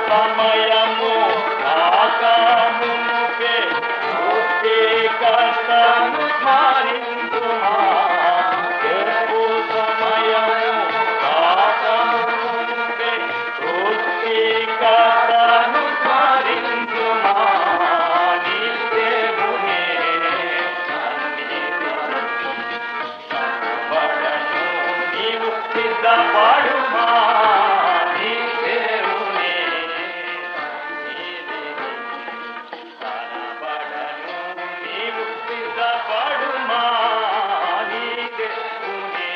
సమయము రాకమునుపే సృష్టికర్తను స్మరించుమా. ఎప్పు సమయము రాకమునుపే సృష్టికర్తను స్మరించుమా. నీ దేవునే కనబడను నీవు సిద్ధపడుమా. నీ దేవునే కనబడను నీవు సిద్ధపడుమా. నీ దేవునే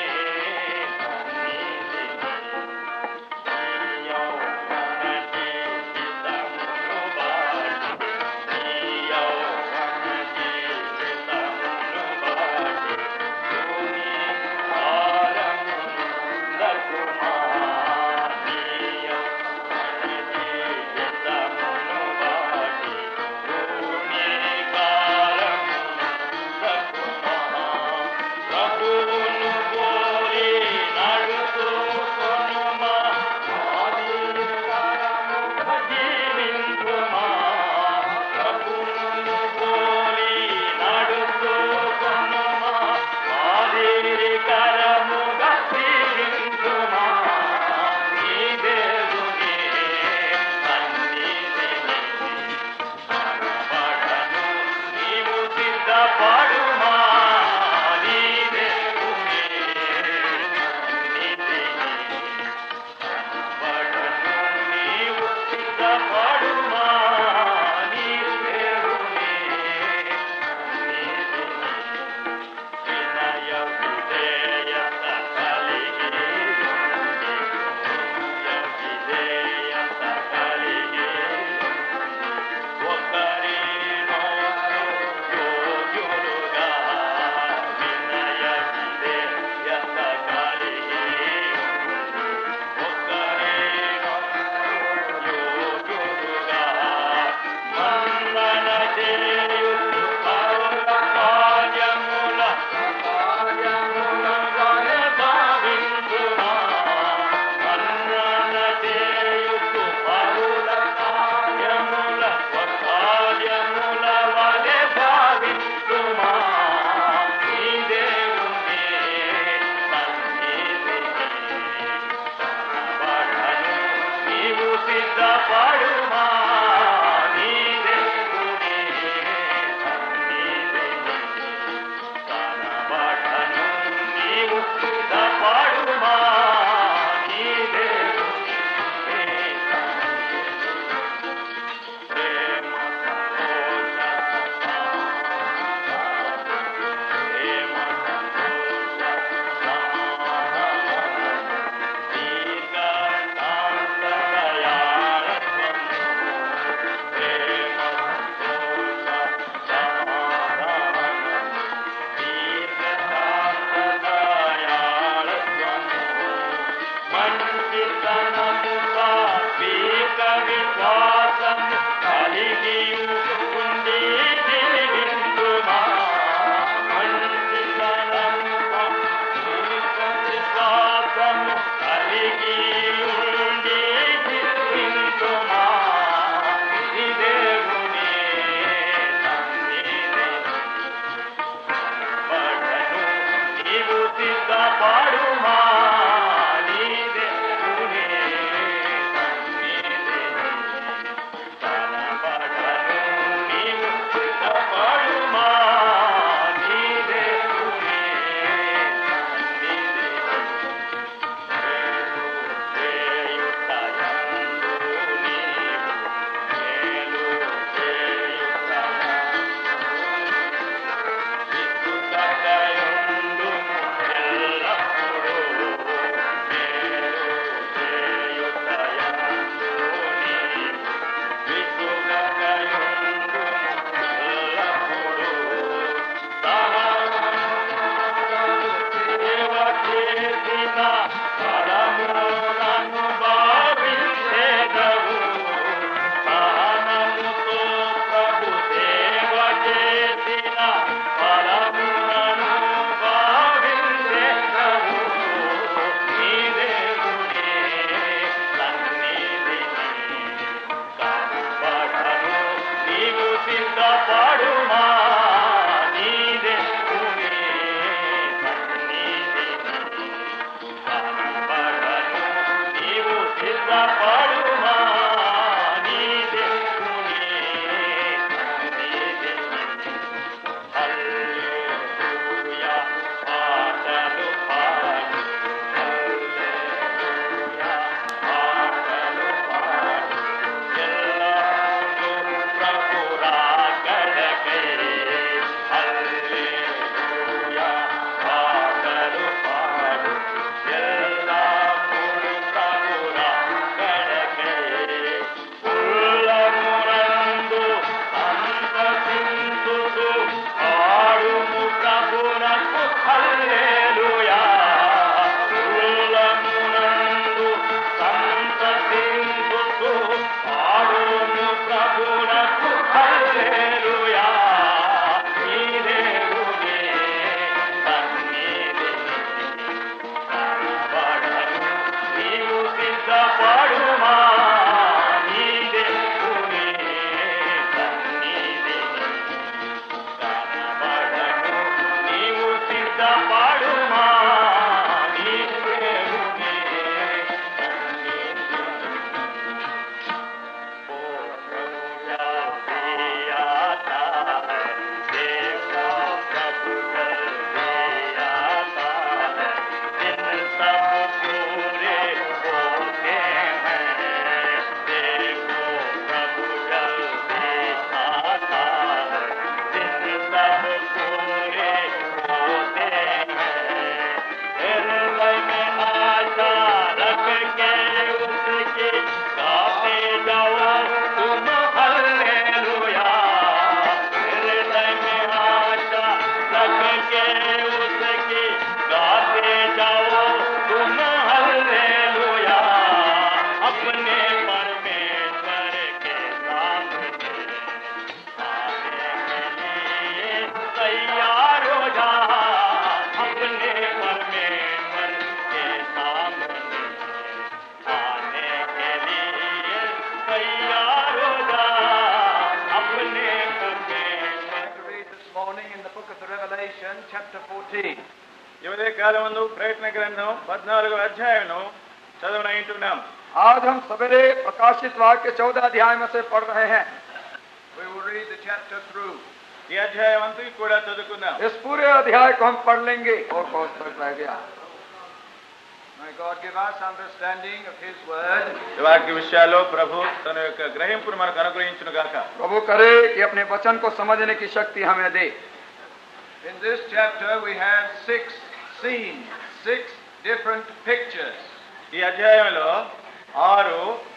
chapter 14. ఈ ఉదయ కాలమందు ప్రకటన గ్రంథం 14వ అధ్యాయం చదవనంటున్నాం. आज हम सवेरे प्रकाशित वाक्य 14 अध्याय में से पढ़ रहे हैं. We will read the chapter through. ఈ అధ్యాయం అంతా కూడా చదువుకుందాం. इस पूरे अध्याय को हम पढ़ लेंगे. और कौन तक रह गया. May God give us understanding of His word. ఈ వాక్య విషయాల్లో ప్రభు తన యొక్క గ్రహింపును మనకు అనుగ్రహించును గాక. प्रभु करे कि अपने वचन को समझने की शक्ति हमें दे. In this chapter we have 6 scenes, 6 different pictures. ఈ అధ్యాయంలో 6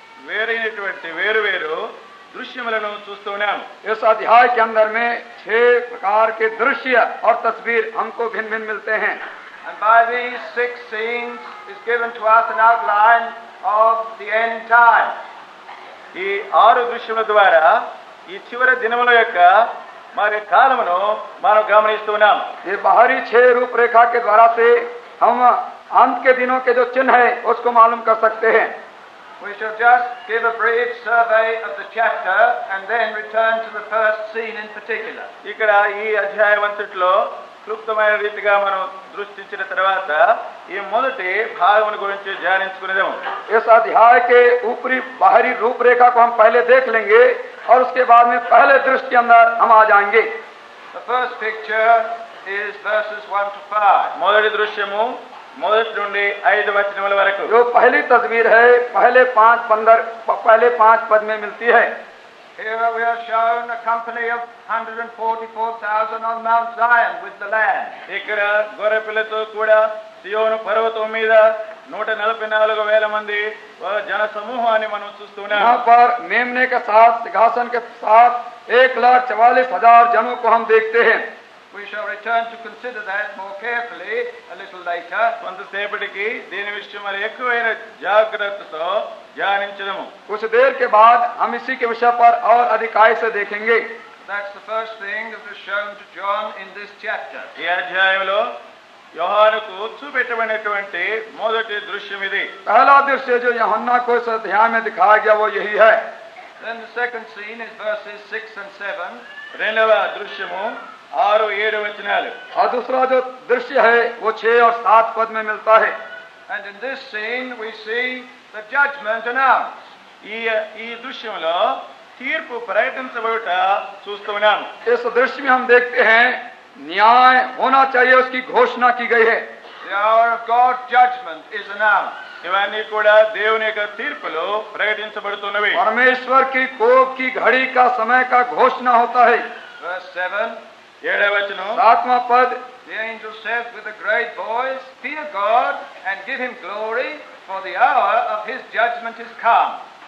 వేరు దృశ్యములను చూస్తున్నాం. इस अध्याय के अंदर में 6 प्रकार के दृश्य और तस्वीर हमको भिन्न भिन्न मिलते हैं. And by these 6 scenes is given to us an outline of the end time. ఈ 6 దృశ్యముల ద్వారా ఈ చివరి దినముల యొక్క మరి కాలమును మనం గమనిస్తున్నాం. ये बाहरी 6 रूपरेखा के द्वारा से हम अंत के दिनों के जो चिन्ह है उसको मालूम कर सकते हैं. We shall just give a brief survey of the chapter and then return to the first scene in particular. ఇక్కడ ఈ అధ్యాయం అంతట్లో క్లుప్తమైన రీతిగా మనం దృష్టించిన తర్వాత ఈ మొదటి భాగముల గురించి ధ్యానించుకునేదాము. इस अध्याय के ऊपरी बाहरी रूपरेखा को हम पहले देख लेंगे और उसके बाद में पहले दृश्य के अंदर हम आ जाएंगे. The first picture is verses 1 to 5. మొదటి దృశ్యము 1 నుండి 5 వచనముల వరకు. जो पहली तस्वीर है पहले 5 पद में मिलती है. Here we are shown a company of 144,000 on Mount Zion with the Lamb. ఇక్కడ గొర్రె పిల్లతో కూడా సియోను పర్వతం మీద 144,000 మంది జన సమూహాన్ని మనం చూస్తున్నాం. यहाँ पर मेमने के साथ सिंहासन के साथ 1,44,000 जनों को हम देखते हैं. We shall return to consider that more carefully a little later. కొంతసేపటికి దీని విషయం మరి ఎక్కువైన జాగ్రత్తతో ధ్యానించదము. कुछ देर के बाद हम इसी के विषय पर और अधिकाई से देखेंगे. That's the first thing that is shown to John in this chapter. ఈ అధ్యాయంలో యోహానుకు చూపెట్టబడినటువంటి మొదటి దృశ్యం ఇది. पहला दृश्य जो यूहन्ना को इस अध्याय में दिखाया गया वो यही है. Then the second scene is verses 6 and 7. రెండవ దృశ్యము 6, 7 వచనాలు. और दूसरा जो दृश्य है वो 6 और 7 पद में मिलता है. And in this scene we see the judgment announced. ఈ దృశ్యంలో తీర్పు ప్రకటించబడుట చూస్తున్నాం. इस दृश्य में हम देखते हैं न्याय होना चाहिए उसकी घोषणा की गई है. The hour of God's judgment is announced. ఇవన్నీ కూడా దేవుని యొక్క తీర్పులో ప్రకటించబడుతున్నవి. परमेश्वर की कोप की घड़ी का समय का घोषणा होता है. Verse 7. 7వ వచనం. 7वां पद. The angel says with a great voice, "Fear God and give Him glory, for the hour of His judgment is come."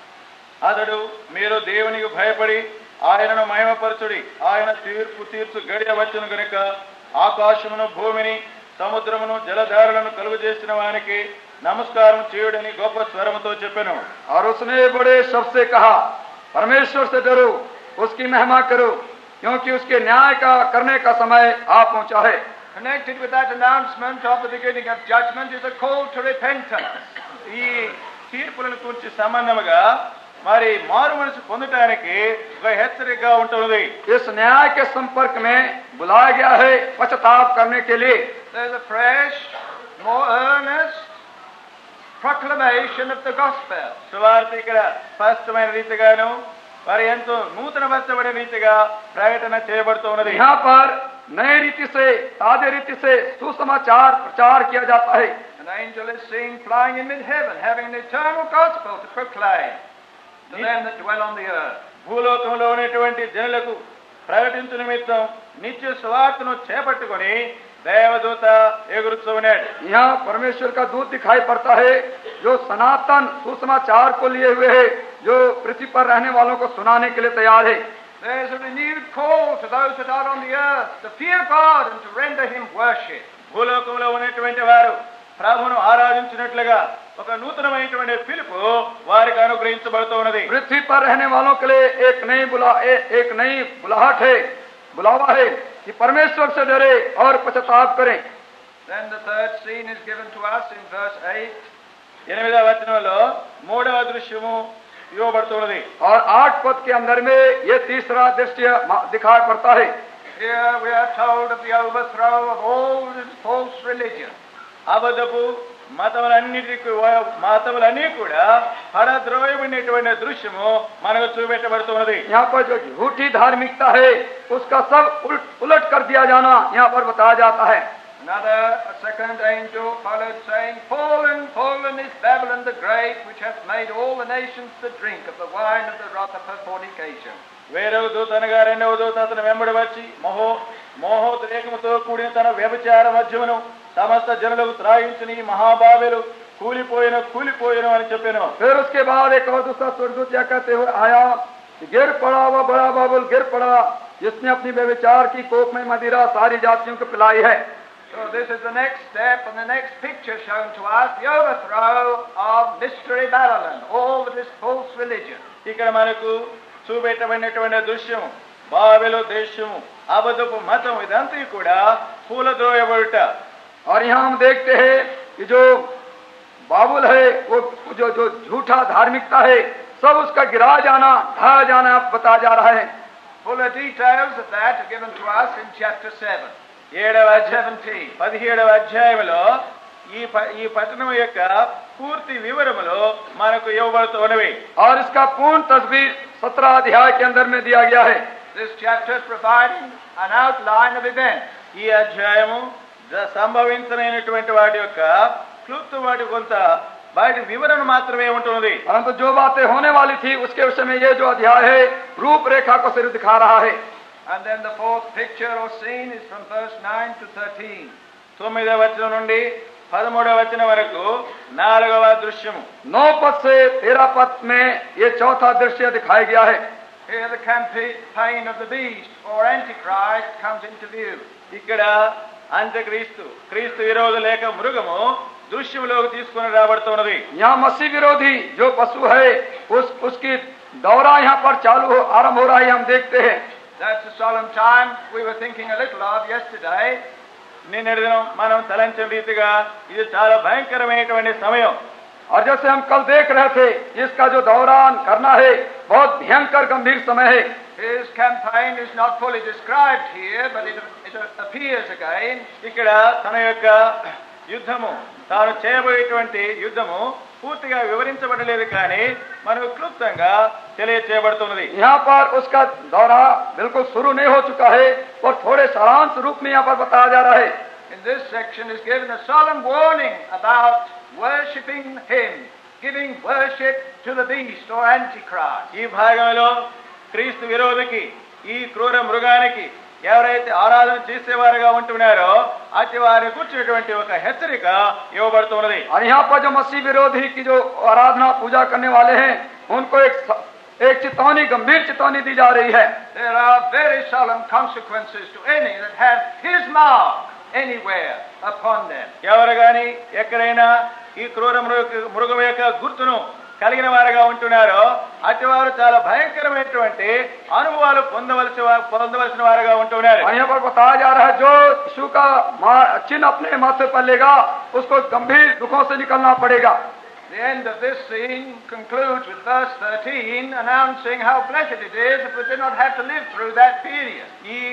అతడు మీరు దేవునికి భయపడి ఆయనను మహిమపరచుడి, ఆయన తీర్చు గడియ వచ్చును గనుక ఆకాశమును భూమిని సముద్రమును జలధారలను కలుగజేసిన వానికి నమస్కారం చేయుడని గొప్ప స్వరముతో చెప్పెను. और उसने बड़े शब्द से कहा परमेश्वर से डरो, उसकी महिमा करो, क्योंकि उसके न्याय का करने का समय आ पहुंचा है. Connected with that announcement of the beginning of judgment is a call to repentance. ఈ తీర్పులను గురించి సంబంధముగా మరి మారు మనసు పొందటానికి ఒక హెచ్చరికగా ఉంటుంది. इस न्याय के संपर्क में बुलाया गया है पश्चाताप करने के लिए. There's a fresh, more earnest proclamation of the gospel. సువార్త ఇక్కడ స్పష్టమైన రీతిగాను మరి ఎంతో నూతనపరచబడిన రీతిగా ప్రకటన చేయబడుతున్నది. यहाँ पर नए रीति से ताजे रीति से सुसमाचार प्रचार किया जाता है. An angel is seen flying in mid-heaven, having an eternal gospel to proclaim to them that dwell on the earth. భూలోకంలో ఉన్నటువంటి జనులకు ప్రకటించు నిమిత్తం నిత్య సువార్తను చేపట్టుకొని దేవదూత ఎగురుతూ ఉన్నాడు. यहाँ परमेश्वर का दूत दिखाई पड़ता है जो सनातन सुसमाचार को लिए हुए है, जो पृथ्वी पर रहने वालों को सुनाने के लिए तैयार है. There is a renewed call to those that are on the earth to fear God and to render Him worship. భూలోకంలో ఉన్నటువంటి వారు ప్రభువును ఆరాధించినట్లుగా ఒక నూతనమైనటువంటి పిలుపు వారికి అనుగ్రహించబడుతూ ఉన్నది. पृथ्वी पर रहने वालों के लिए एक नई बुलाहट है, बुलावा है कि परमेश्वर से डरे और पश्चाताप करें. Then the third scene is given to us in verse 8. 8వ వచనంలో 3వ దృశ్యము ఇవ్వబడుతున్నది. और 8 पद के अंदर में ये तीसरा दृश्य दिखाई पड़ता है. Here we are told of the overthrow of all false religion. అబద్ధపు మతములన్నీ కూడా పడద్రోయబడినటువంటి దృశ్యము మనకు చూపెట్టబడుతున్నది. यहाँ पर जो झूठी धार्मिकता है उसका सब उलट कर दिया जाना यहाँ पर बताया जाता है. Another, a second angel followed, saying, Fallen, fallen is Babylon the Great, which hath made all the nations to drink of the wine of the wrath of her fornication. వేరొక దూత అనగా రెండవ దూత అతను వెంబడి వచ్చి మహోద్రేకముతో కూడిన తన వ్యభిచార మధ్యమును సమస్త జనులకు త్రాగించిన ఈ మహాబాబెలు కూలిపోయిన అని చెప్పాను. फिर उसके बाद एक और दूसरा स्वर्गदूत यह कहते हुए आया, गिर पड़ा वह बड़ा बाबुल, गिर पड़ा जिसने अपनी व्यभिचार की कोप में मदिरा सारी जातियों को पिलाई है. So this is the next step and the next picture shown to us, the overthrow of mystery Babylon, all of this false religion. ఇక్కడ మనకు చూపెట్టబడినటువంటి దృశ్యము బాబెలు దేశము అబద్ధపు మతం ఇదంతా కూడా కూలద్రోయబడుట. और यहाँ हम देखते हैं कि जो बाबुल है वो जो झूठा धार्मिकता है सब उसका गिरा जाना ढाया जाना बताया जा रहा है. Fuller details of that are given to us in chapter 7. 17వ అధ్యాయంలో ఈ పట్టణం యొక్క పూర్తి వివరములో మనకు ఇవ్వబడుతున్నవి. और इसका पूर्ण तस्वीर 17 अध्याय के अंदर में दिया गया है. This chapter is providing an outline of events. ఈ అధ్యాయము సంభవించనైనటువంటి వాటి యొక్క క్లుప్త వాటి కొంత బయట వివరణ మాత్రమే ఉంటున్నది. परंतु जो बातें होने वाली थी उसके विषय में ये जो अध्याय है रूपरेखा को सिर्फ दिखा रहा है. And then the fourth picture or scene is from verse 9 to 13. 9వ వచనం నుండి 13వ వచనం వరకు 4వ దృశ్యము. 9 पद से 13 पद में ये चौथा दृश्य दिखाया गया है. Here the campaign of the beast or Antichrist comes into view. ఇక్కడ అంత్యక్రీస్తు విరోధి లేక మృగము దృశ్యంలోకి తీసుకుని రాబడుతున్నది. यहाँ मसीह विरोधी जो पशु है उसकी दौरा यहाँ पर आरंभ हो रहा है. हम देखते हैं that's a solemn time we were thinking a little of yesterday. నిన్నటి దినం మనం తలంచిన రీతిగా ఇది చాలా భయంకరమైనటువంటి సమయం. और जैसे हम कल देख रहे थे इसका जो दौरान करना है बहुत भयंकर गंभीर समय है. His campaign is not fully described here, but it appears again. ఇక్కడ తన యొక్క యుద్ధము తాను చేయబోయేటువంటి యుద్ధము పూర్తిగా వివరించబడలేదు కానీ మనకు క్లుప్తంగా తెలియచేయబడుతున్నది. यहाँ पर उसका दौरा बिल्कुल शुरू नहीं हो चुका है और थोड़े सारांश रूप में यहाँ पर बताया जा रहा है. In this section is given a solemn warning about worshipping him, giving worship to the beast or Antichrist. ఈ భాగంలో క్రీస్తు విరోధికి ఈ క్రూర మృగానికి ఎవరైతే ఆరాధన చేసేవారుగా ఉంటున్నారో అతి వారిని కూర్చున్నటువంటి ఒక హెచ్చరిక ఇవ్వబడుతున్నది. और यहाँ पर जो मसीह विरोधी की जो आराधना पूजा करने वाले हैं उनको एक चेतावनी, गंभीर चेतावनी दी जा रही है. There are very solemn consequences to any that have his mark anywhere upon them. ఎవరు గాని ఎక్కడైనా ఈ క్రూర మృగం యొక్క గుర్తును కలిగిన వారుగా ఉంటున్నారో అటువారు చాలా భయంకరమైనటువంటి అనుభవాలు పొందవలసిన వారుగా ఉంటున్నారు. यहाँ पर बताया जा रहा है जो यीशु का चिन्ह अपने माथे पर लेगा उसको गंभीर दुखों से निकलना पड़ेगा. The end of this scene concludes with verse 13 announcing how blessed it is if we did not have to live through that period.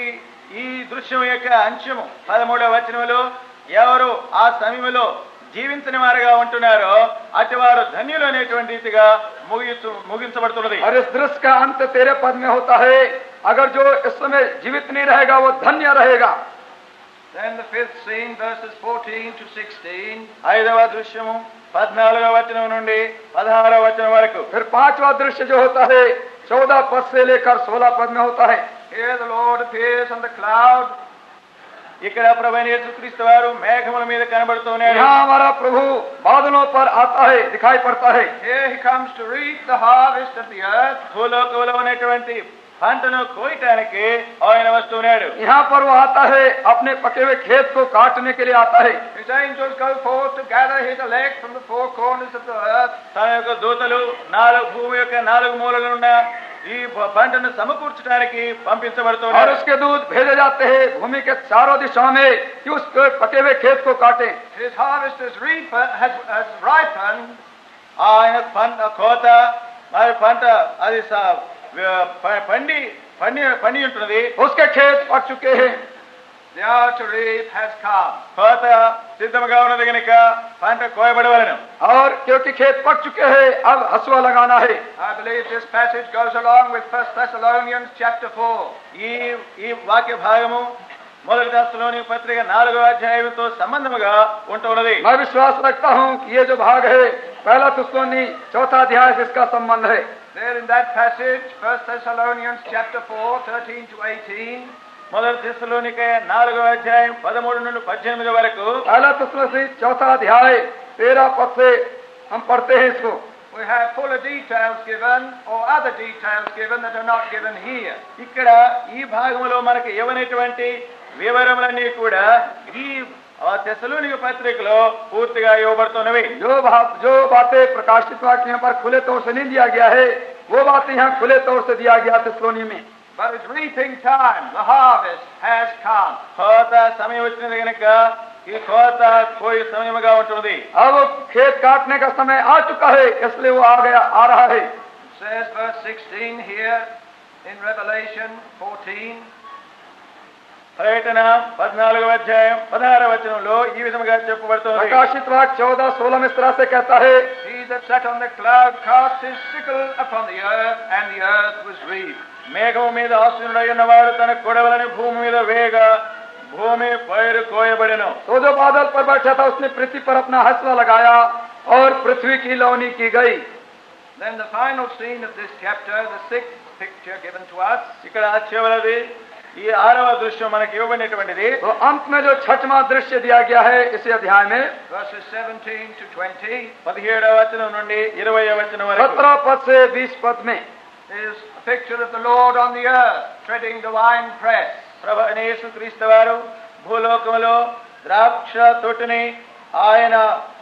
ఈ దృశ్యం యొక్క అంశము 13వ వచనంలో ఎవరు ఆ సమయంలో జీవించని వారుగా ఉంటున్నారో అటువారు ధన్యులు అనేటువంటి రీతిగా ముగించబడుతున్నది. और इस दृश्य का अंत 13 पद में होता है, अगर जो इस समय जीवित नहीं रहेगा वो धन्य रहेगा. Then the fifth scene verses 14 to 16. 5వ దృశ్యము 14వ వచనం నుండి 16వ వచనం వరకు. फिर 5वां दृश्य जो होता है 14 पद से लेकर 16 पद में होता है. Here the Lord appears on the cloud. ఇక్కడ ప్రభువైన యేసుక్రీస్తు వారు మేఘముల మీద కనబడుతున్నాడు. यहाँ हमारा प्रभु बादलों पर आता है, दिखाई पड़ता है. Here he comes to reap the harvest of the earth. భూలోకంలో ఉన్నటువంటి పంటను కోయటానికి ఆయన వస్తున్నాడు. यहाँ पर वो आता है, अपने पके हुए खेत को काटने के लिए आता है. His angels go forth to gather his elect from the four corners of the earth. తన యొక్క దూతలు భూమి యొక్క 4 మూలలు ఉన్న ఈ పంటను సమకూర్చడానికి పంపించబడుతున్నారు. और उसके दूत भेजे जाते हैं भूमि के चारों दिशाओं में कि उस पके हुए खेत को काटे. His harvest has ripened. ఆయన కోత మరి పంట అది పండి ఉంటున్నది, उसके खेत पक चुके हैं, The hour to reap has come. కోత సిద్ధముగా ఉన్నది కనుక పంట కోయబడవలెను. और क्योंकि खेत पक चुके हैं अब हसुआ लगाना है। I believe this passage goes along with 1 Thessalonians chapter 4. ఈ వాక్య భాగము మొదటి దశలోని పత్రిక 4వ అధ్యాయంతో సంబంధముగా ఉంటున్నది. मैं विश्वास रखता हूँ कि ये जो भाग है पहला थिस्सलुनी 4 अध्याय से इसका संबंध है। There in that passage, 1 Thessalonians chapter 4, 13 to 18, మొదటి దశలోనిక 4వ అధ్యాయం 13 నుండి 18 వరకు पहला थिस्सलुनी 4 अध्याय 13 पद से हम पढ़ते हैं इसको। we have fuller details given or other details given that are not given here. ఇక్కడ ఈ భాగంలో మనకు ఇవ్వనటువంటి వివరములన్నీ కూడా ఈ తెస్సలోనిక పత్రికలో పూర్తిగా ఇవ్వబడుతున్నవి. जो बातें प्रकाशित वाक्य यहाँ पर खुले तौर से नहीं दिया गया है वो बातें यहाँ खुले तौर से दिया गया थिस्सलुनी में। But it's reaping time. The harvest has come. కోత సమయం వచ్చినది కనుక ఈ కోత కోయి సమయముగా ఉంటున్నది. अब खेत काटने का समय आ चुका है इसलिए वो आ रहा है। It says verse 16 here in Revelation 14. ప్రకటన 14వ అధ్యాయం 16వ వచనంలో ఈ విధముగా చెప్పబడుతుంది. प्रकाशित वाक्य 14:16 में इस तरह से कहता है, He that sat on the cloud cast his sickle upon the earth, and the earth was reaped. మేఘము మీద ఆసీనుడై ఉన్నవాడు తన కొడవలని భూమి మీద వేయగా భూమి పైరు కోయబడెను. तो जो बादल पर बैठा था उसने पृथ्वी पर अपना हंसुआ लगाया और पृथ्वी की लौनी की गई। Then the final scene of this chapter, the sixth picture given to us, ఇక్కడ చివరిది ఈ 6వ దృశ్యం మనకి ఇవ్వబడినటువంటిది. तो अंत में जो 6वां दृश्य दिया गया है इसी अध्याय में verses 17 to 20, 17వ వచనం నుండి 20వ వచనం వరకు 17 पद से 20 पद में is a picture of the Lord on the earth, treading the wine press. ప్రభువైన యేసుక్రీస్తు వారు భూలోకములో ద్రాక్ష తోటని ఆయన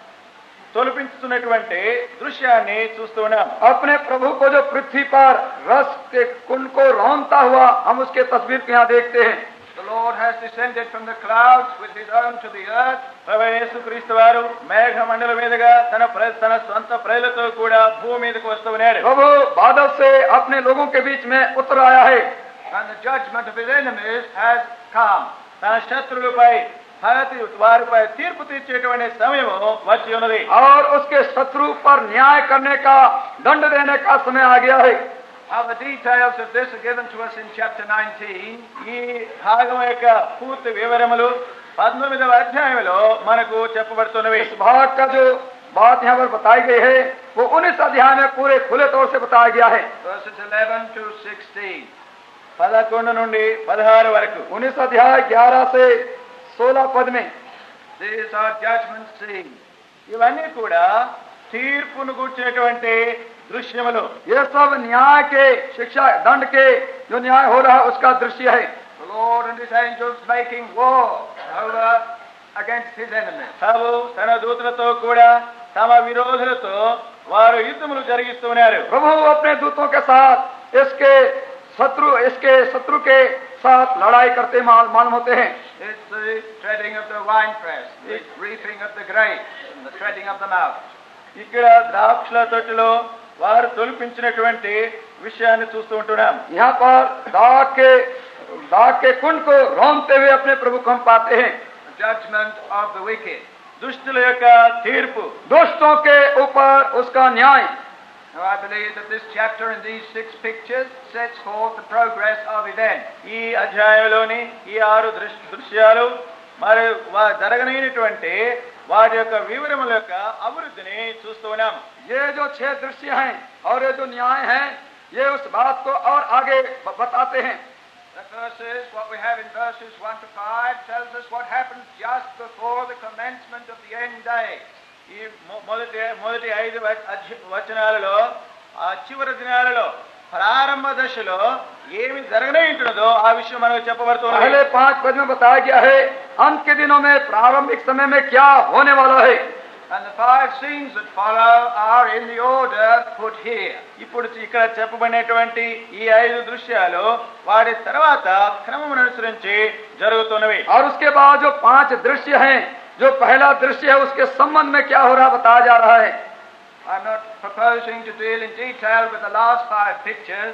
తొలిపించుతున్నటువంటి దృశ్యాన్ని చూస్తూ ఉన్నాం. अपने प्रभु को जो पृथ्वी पर रस के कुंड को रौंदता हुआ हम उसके तस्वीर को यहाँ देखते हैं। The Lord has descended from the clouds with his own to the earth. ప్రభువైన యేసుక్రీస్తు వారు మేఘ మండలం మీదుగా తన సొంత ప్రజలతో కూడా భూమి మీదకు వస్తూ ఉన్నాడు. प्रभु बादल से अपने लोगों के बीच में उतर आया है And the judgment of his enemies has come. తన శత్రువులపై వారిపై తీర్పు తీర్చేటువంటి సమయము వచ్చి ఉన్నది. और उसके शत्रु पर न्याय करने का दंड देने का समय आ गया है। Now the details of this are given to us in chapter 19. ఈ భాగం యొక్క పూర్తి వివరములు 19వ అధ్యాయంలో మనకు చెప్పబడుతున్నవి. इस भाग का जो बात यहाँ पर बताई गई है वो 19 अध्याय में पूरे खुले तौर से बताया गया है। Verses 11 to 16. 11 నుండి 16 వరకు 19 अध्याय 11 से 16 पद में These are judgment scenes. ఇవన్నీ కూడా తీర్పును కూర్చున్నటువంటి దృశ్యములు. ये सब न्याय के शिक्षा दंड के जो न्याय हो रहा है उसका दृश्य है। The Lord and his angels making war over against his enemies. ప్రభు తన దూతలతో కూడా తమ విరోధులతో వారు యుద్ధములు జరిగిస్తున్నారు. प्रभु अपने दूतों के साथ इसके शत्रु के साथ लड़ाई करते मालूम होते हैं। It's the treading of the winepress, the reaping of the grapes, and the treading of them out. ఇక్కడ ద్రాక్షల తొట్టిలో వారు తొలిపించినటువంటి విషయాన్ని చూస్తూ ఉంటున్నాం. यहाँ पर दाग के कुंड को रौंदते हुए अपने प्रभु को हम पाते हैं। The judgment of the wicked. దుష్టుల యొక్క తీర్పు, दुष्टों के ऊपर उसका न्याय। Now I believe that this chapter and these 6 pictures sets forth the progress of events. ఈ అధ్యాయంలోని ఈ 6 దృశ్యాలు మరి జరగనైనటువంటి వాటి యొక్క వివరముల యొక్క అభివృద్ధిని చూస్తూ ఉన్నాం. ये जो 6 दृश्य हैं और ये जो न्याय हैं ये उस बात को और आगे बताते हैं। The verses, what we have in verses 1 to 5, tells us what happens just before the commencement of the end day. ఈ మొదటి 5 వచనాలలో ఆ చివరి దినాలలో ప్రారంభ దశలో ఏమి జరగనేంటున్నదో ఆ విషయం మనకు చెప్పబడుతుంది. पहले 5 पद में बताया गया है अंत के दिनों में प्रारंभिक समय में क्या होने वाला है। And the 5 scenes that follow are in the order put here. ఇప్పుడు ఇక్కడ చెప్పబడినటువంటి ఈ 5 దృశ్యాలు వాటి తర్వాత క్రమమును అనుసరించి జరుగుతున్నవి. और उसके बाद जो 5 दृश्य हैं, जो पहला दृश्य है उसके संबंध में क्या हो रहा बताया जा रहा है। I'm not proposing to deal in detail with the last 5 pictures.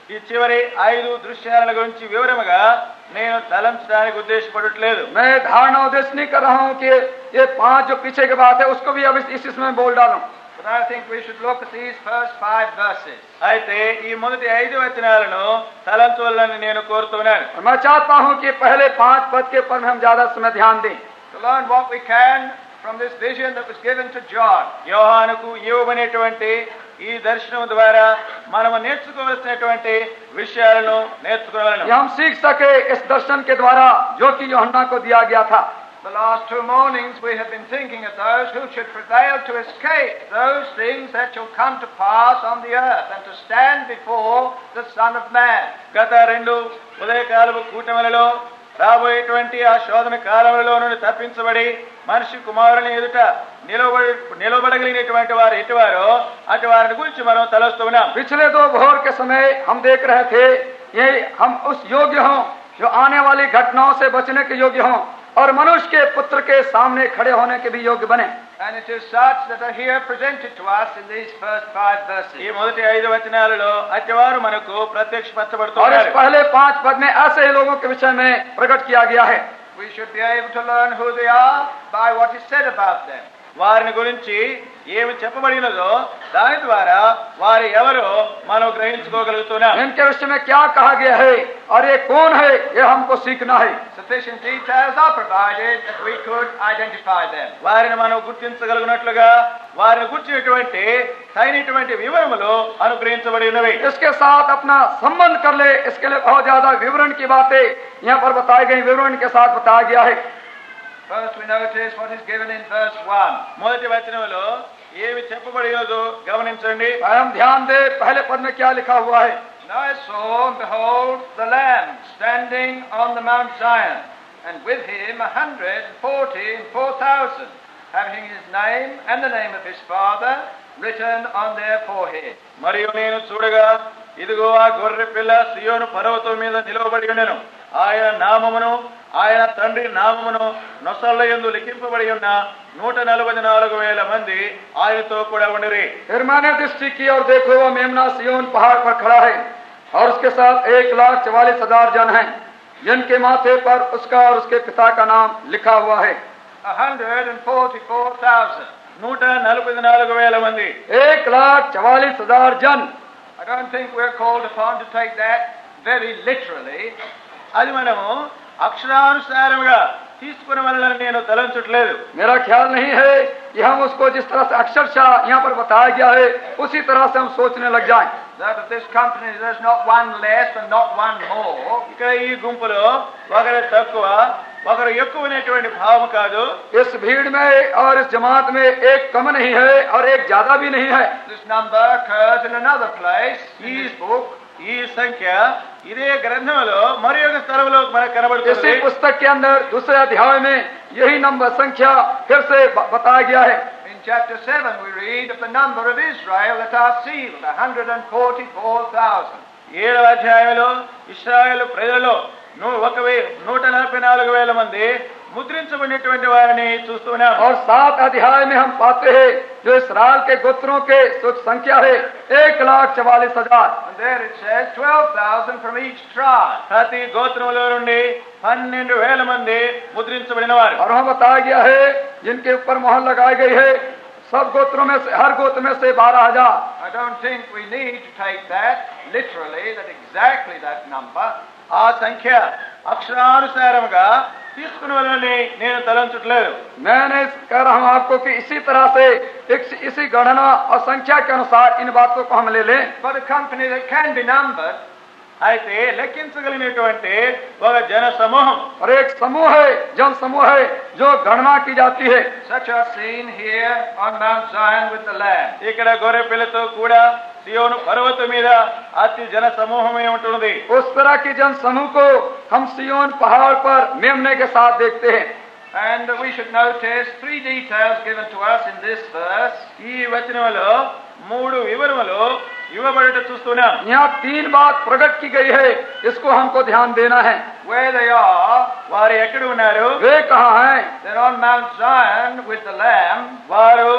ఈ చివరి 5 దృశ్యాల గురించి వివరముగా నేను తలంచడానికి ఉద్దేశపడట్లేదు. मैं धारणा उद्देश्य नहीं कर रहा हूँ कि ये 5 जो पीछे की बात है उसको भी अब इस समय बोल डालूं. But I think we should look at these first 5 verses. అయితే ఈ మొదటి 5 వచనాలను తలంచవలని నేను కోరుతున్నాను. मैं चाहता हूँ कि पहले 5 पद के ऊपर हम ज्यादा समय ध्यान दें. To learn what we can from this vision that was given to John. యోహానుకు ఇవ్వబడినటువంటి ఈ దర్శనం ద్వారా మనము నేర్చుకోవాల్సినటువంటి విషయాలను నేర్చుకోవాలను. हम सीख सके इस दर्शन के द्वारा जो कि यूहन्ना को दिया गया था. The last 2 mornings we have been thinking of those who should prevail to escape those things that shall come to pass on the earth and to stand before the Son of Man. గత 2 ఉదయకాలపు కూటములలో రాబోయేటువంటి ఆ శోధన కాలంలో నుండి తప్పించబడి మనిషి కుమారుని ఎదుట నిలబడగలిగినటువంటి వారు ఎటువారో అటు వారిని గురించి మనం తలస్తున్నాం. पिछले 2 भोर के समय हम देख रहे थे ये हम उस योग्य हों जो आने वाली घटनाओं से बचने के योग्य हों और मनुष्य के पुत्र के सामने खड़े होने के भी योग्य बने. And it is such that are here presented to us in these first 5 verses. ఈ మొదటి 5 వచనాలలో అటువారు మనకు और इस ప్రత్యక్షపరచబడుతున్నారు. पहले 5 पद में ऐसे ही लोगों के विषय में प्रकट किया गया है. We should be able to learn who they are by what is said about them. వారిని గురించి ఏమి చెప్పబడినదో దాని ద్వారా వారు ఎవరో మనం గ్రహించుకోగలుగుతున్నాం. इनके विषय में क्या कहा गया है और ये कौन है ये हमको सीखना है. Sufficient details are provided that we could identify them. వారిని మనం గుర్తించగలిగినట్లుగా వారిని గుర్చినటువంటి సరైనటువంటి వివరములు అనుగ్రహించబడి ఉన్నవి. इसके साथ अपना संबंध कर ले. इसके लिए बहुत ज्यादा विवरण की बातें यहाँ पर बताई गई, विवरण के साथ बताया गया है. First we notice what is given in verse 1. మొదటి వచనంలో ఏమి చెప్పబడినదో గమనించండి. हम ध्यान दे पहले पद में क्या लिखा हुआ है. Now I saw, and behold, the Lamb standing on the Mount Zion, and with him 144,000, having his name and the name of his Father written on their foreheads. మరియు నేను చూడగా ఇదిగో ఆ గొర్రె పిల్ల సియోను పర్వతం మీద నిలవబడి ఉండెను. ఆయన నామమును ఆయన తండ్రి నామమును నొసళ్ళ యందు లిఖింపబడి ఉన్న 144,000 మంది ఆయనతో కూడా ఉండిరి. फिर मैंने दृष्टि की और देखो वह मेमना सिय्योन पहाड़ पर खड़ा है और उसके साथ 1,44,000 जन हैं जिनके माथे पर उसका और उसके पिता का नाम लिखा हुआ है. 144,000. 144,000 మంది. 1,44,000 जन. I don't think we're called upon to take that very literally. అది మనము అక్షరానుసారముగా తీసుకునే వలన నేను తలంచట్లేదు. मेरा ख्याल नहीं है कि हम उसको जिस तरह से अक्षरशः यहाँ पर बताया गया है उसी तरह से हम सोचने लग जाएं. That of this company there's not one less and not one more. ఇక్కడ ఈ గుంపులో ఒకరు తక్కువ ఒకరు ఎక్కువ అనేటువంటి భావం కాదు. इस भीड़ में और इस जमात में एक कम नहीं है और एक ज्यादा भी नहीं है. This number occurs in another place in this book. ఈ సంఖ్య ఇదే గ్రంథంలో మరి ఒక స్థలంలో మనకు కనబడుతుంది. इसी पुस्तक के अंदर दूसरे अध्याय में यही नंबर संख्या फिर से बताया गया है. In chapter 7 we read of the number of Israel that are sealed, 144,000. 7వ అధ్యాయంలో ఇశ్రాయేలు ప్రజలలో 144,000 మంది ముద్రించబడినటువంటి వారిని చూస్తున్నాం. और 7 अध्याय में हम पाते हैं जो इस्राएल के गोत्रों के संख्या है 1,44,000. And there it says 12,000 from each tribe. ప్రతి గోత్రంలో నుండి 12,000 మంది ముద్రించబడిన వారు. और वहाँ बताया गया है जिनके ऊपर मोहर लगाई गई है सब गोत्रों में से हर गोत्र में से 12,000. I don't think we need to take that literally, that exactly that number. ఆ సంఖ్య అక్షరానుసారముగా తీసుకునే వలనని నేను తలంచట్లేదు. मैंने कह रहा हूँ आपको कि इसी तरह से इसी गणना और संख्या के अनुसार इन बातों को हम ले लें. For a company that can be numbered, అయితే లెక్కించగలిగినటువంటి ఒక జన సమూహం और एक समूह है जन समूह है जो गणना की जाती है. such are seen here on Mount Zion with the Lamb. ఇక్కడ గొర్రె పిల్లతో కూడా సియోను పర్వతం మీద అతి జన సమూహమే ఉంటున్నది. उस तरह की जन समूह को हम सिय्योन पहाड़ पर मेमने के साथ देखते हैं. And we should notice 3 details given to us in this verse. ఈ వచనంలో 3 వివరములు ఇవ్వబడట చూస్తున్నాం. यहाँ 3 बात प्रकट की गई है, इसको हमको ध्यान देना है. Where they are, వారు ఎక్కడ ఉన్నారు? वे कहाँ हैं? they're on Mount Zion with the Lamb. వారు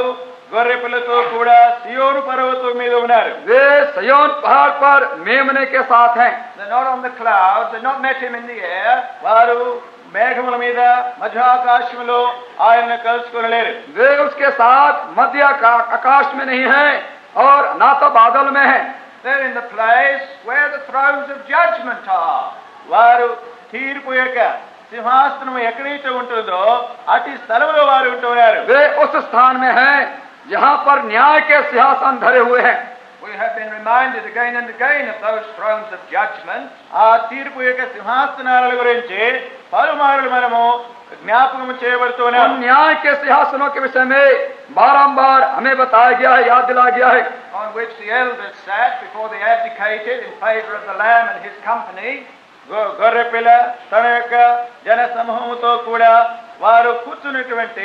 గొర్రె పిల్లతో కూడా సియోను పర్వతం మీద ఉన్నారు. वे सिय्योन पहाड़ पर मेमने के साथ हैं. They're not on the clouds. They've not met him in the air. వారు మేఘముల మీద మధ్యాకాశములో ఆయనను కలుసుకొనలేరు. वे उसके साथ मध्य आकाश में नहीं हैं और ना तो बादल में हैं. They're in the place where the thrones of judgment are. వారు తీర్పు యొక్క సింహాసనం ఎక్కడైతే ఉంటుందో అటు స్థలంలో వారు ఉంటున్నారు. वे उस स्थान में हैं जहाँ पर न्याय के सिंहासन धरे हुए हैं. We have been reminded again and again of those thrones of judgment. ఆ తీర్పు యొక్క సింహాసనాల గురించి పలుమార్లు మనము జ్ఞాపకం చేయబడుతున్నాం. उन न्याय के सिंहासनों के विषय में बारंबार हमें बताया गया है, याद दिलाया गया है. On which the elders sat before they abdicated in favor of the Lamb and his company. గొర్రె పిల్ల తన యొక్క జన సమూహంతో కూడా వారు కూర్చున్నటువంటి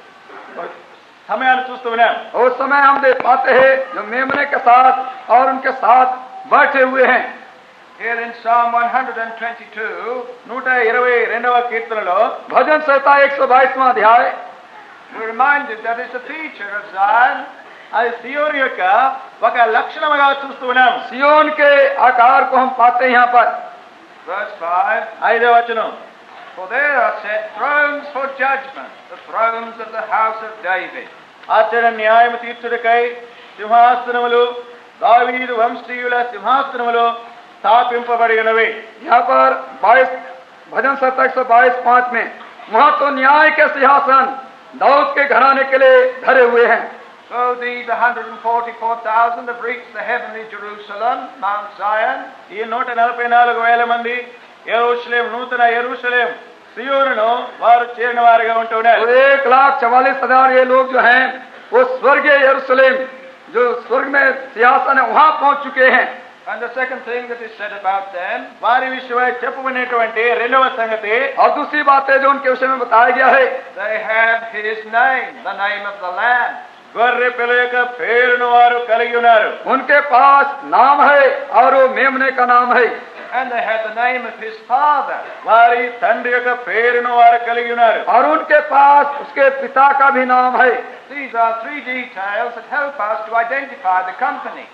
సమయాన్ని చూస్తున్నాం. उस समय हम देख पाते हैं जो मेमने के साथ और उनके साथ बैठे हुए हैं. Here in Psalm 122, 122వ కీర్తనలో भजन संहिता 122वां अध्याय, we're reminded that it's a feature of Zion. అది సియోను యొక్క ఒక లక్షణముగా చూస్తున్నాం. सिय्योन के आकार को हम पाते हैं यहाँ पर. Verse 5, 5వ వచనం, for there are set thrones for judgment, the thrones of the house of David. ఆచరణ న్యాయము తీర్చుటకై సింహాసనములు దావీదు వంశీయుల సింహాసనములు స్థాపింపబడి ఉన్నవి. यहाँ पर 22 भजन संहिता 122:5 में वहाँ तो न्याय के सिंहासन दाऊद के घराने के लिए धरे हुए हैं. So these 144,000 have reached the heavenly Jerusalem, Mount Zion. ఈ 144,000 మంది యెరూషలేం, నూతన యెరూషలేం సియోనును వారు చేరిన వారుగా ఉంటున్నారు. तो 1,44,000 ये लोग जो हैं वो स्वर्गीय यरूशलेम जो स्वर्ग में सिंहासन है वहाँ पहुँच चुके हैं. And the second thing that is said about them, వారి విషయమై చెప్పబడినటువంటి రెండవ సంగతి, और दूसरी बात है जो उनके विषय में बताया गया है, they have his name, the name of the Lamb. గొర్రె పిల్ల యొక్క పేరును వారు కలిగి ఉన్నారు. उनके पास नाम है और वो मेमने का नाम है. And they have the name of his father. వారి తండ్రి యొక్క పేరును వారు కలిగి ఉన్నారు. और उनके पास उसके पिता का भी नाम है. These are three details that help us to identify the company.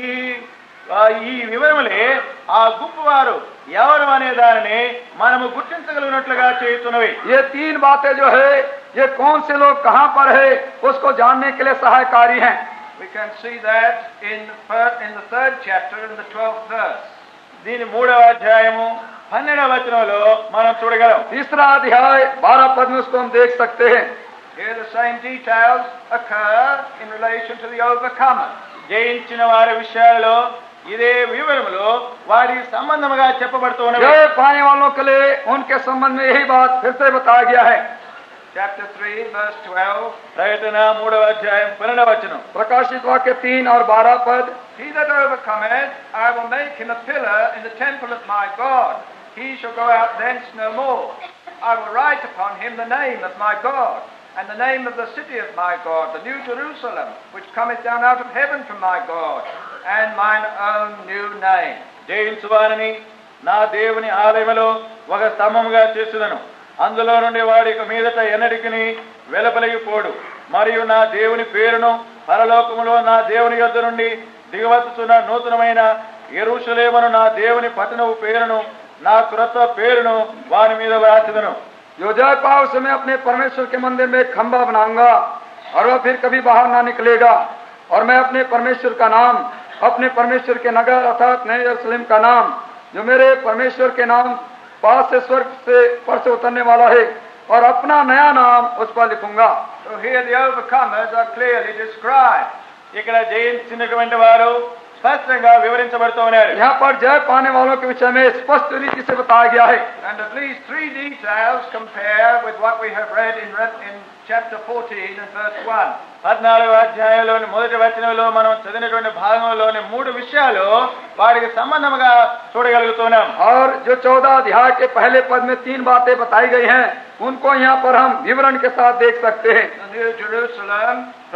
ఈ వివరములే ఆ గుంపు వారు ఎవరు అనే దానిని మనము గుర్తించగలిగినట్లుగా చేస్తున్నవి. ये तीन बातें जो है ये कौन से लोग कहाँ पर है उसको जानने के लिए सहायकारी हैं. We can see that in the third chapter in the 12th verse. దీని 3వ అధ్యాయము 12వ వచనంలో మనం చూడగలం. तीसरा अध्याय 12 पद में उसको हम देख सकते हैं. Here the same details occur in relation to the overcomer. జయించిన వారి విషయాలలో ఇదే వివరములో వారి సంబంధముగా చెప్పబడుతున్నవి. जय पाने वालों के लिए उनके संबंध में यही बात फिर से बताया गया है. Chapter 3 verse 12. ప్రకటన 3వ అధ్యాయం 12వ వచనం. प्रकाशित वाक्य 3 और 12 पद. He that overcometh, I will make him a pillar in the temple of my God. He shall go out thence no more. I will write upon him the name of my God, and the name of the city of my God, the new Jerusalem, which cometh down out of heaven from my God, and mine own new name. జయించువారిని నా దేవుని ఆలయములో ఒక స్తంభముగా చేసుదను. అందులో నుండి వాడి మీదట ఎన్నటికిని వెలుపలిగిపోడు. మరియు నా దేవుని పేరును పరలోకములో నా దేవుని యొద్ద నుండి దిగవచ్చుచున్న నూతనమైన యెరూషలేమును నా దేవుని పట్టణపు పేరును నా క్రొత్త పేరును వారి మీద వ్రాసిదను. जो जय पाओ उसे मैं अपने परमेश्वर के मंदिर में एक खंभा बनाऊंगा और वह फिर कभी बाहर ना निकलेगा. और मैं अपने परमेश्वर का नाम, अपने परमेश्वर के नगर अर्थात नए यरूशलेम का नाम जो मेरे परमेश्वर के नाम पास से स्वर्ग से पर से उतरने वाला है और अपना नया नाम उस पर लिखूंगा. So here the overcomers are clearly described. ఇక్కడ జయించినటువంటి వారు స్పష్టంగా వివరించబడుతూ ఉన్నారు. यहाँ पर जय पाने वालों के विषय में स्पष्ट रीति से बताया गया है. And at least three details compare with what we have read in chapter 14 and verse 1. 14వ అధ్యాయంలోని మొదటి వచనంలో మనం చదివినటువంటి భాగంలోని 3 విషయాలు వారికి సంబంధంగా చూడగలుగుతున్నాం. और जो 14 अध्याय के पहले पद में 3 बातें बताई गई हैं उनको यहाँ पर हम विवरण के साथ देख सकते हैं. The new Jerusalem,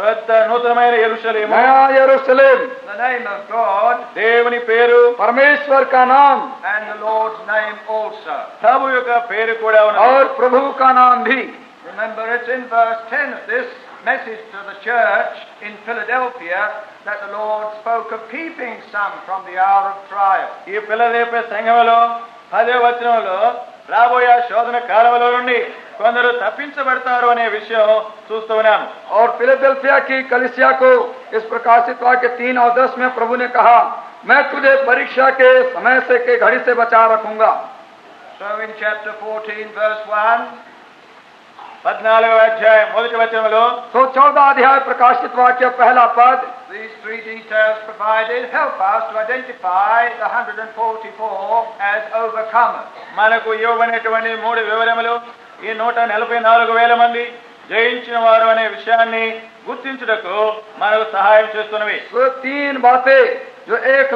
నూతనమైన యెరూషలేము, नया यरूशलेम, the name of God, దేవుని పేరు, परमेश्वर का नाम and the Lord's name also. ప్రభు యొక్క పేరు కూడా ఉన్నది. और प्रभु का नाम भी. Remember, it's in verse 10 of this message to the church in Philadelphia that the Lord spoke of keeping some from the hour of trial. ఈ ఫిలదెల్ఫియా సంఘములో 10వ వచనంలో రాబోయే శోధన కాలంలో నుండి కొందరు తప్పించబడతారు అనే విషయం చూస్తూ ఉన్నాము. और फिलाडेल्फिया की कलीसिया को इस प्रकाशित वाक्य 3 और 10 में प्रभु ने कहा, मैं तुझे परीक्षा के समय से के घड़ी से बचा रखूंगा. So in chapter 14 verse 1, 14వ అధ్యాయం మొదటి వచనంలో तो 14 अध्याय प्रकाशित वाक्य पहला पद, these three details provided help us to identify the 144 as overcomers. మనకు ఇవ్వబడినటువంటి 3 వివరములు ఈ 144,000 మంది జయించిన వారు అనే విషయాన్ని గుర్తించుటకు మనకు సహాయం చేస్తున్నవి. वो 3 बातें जो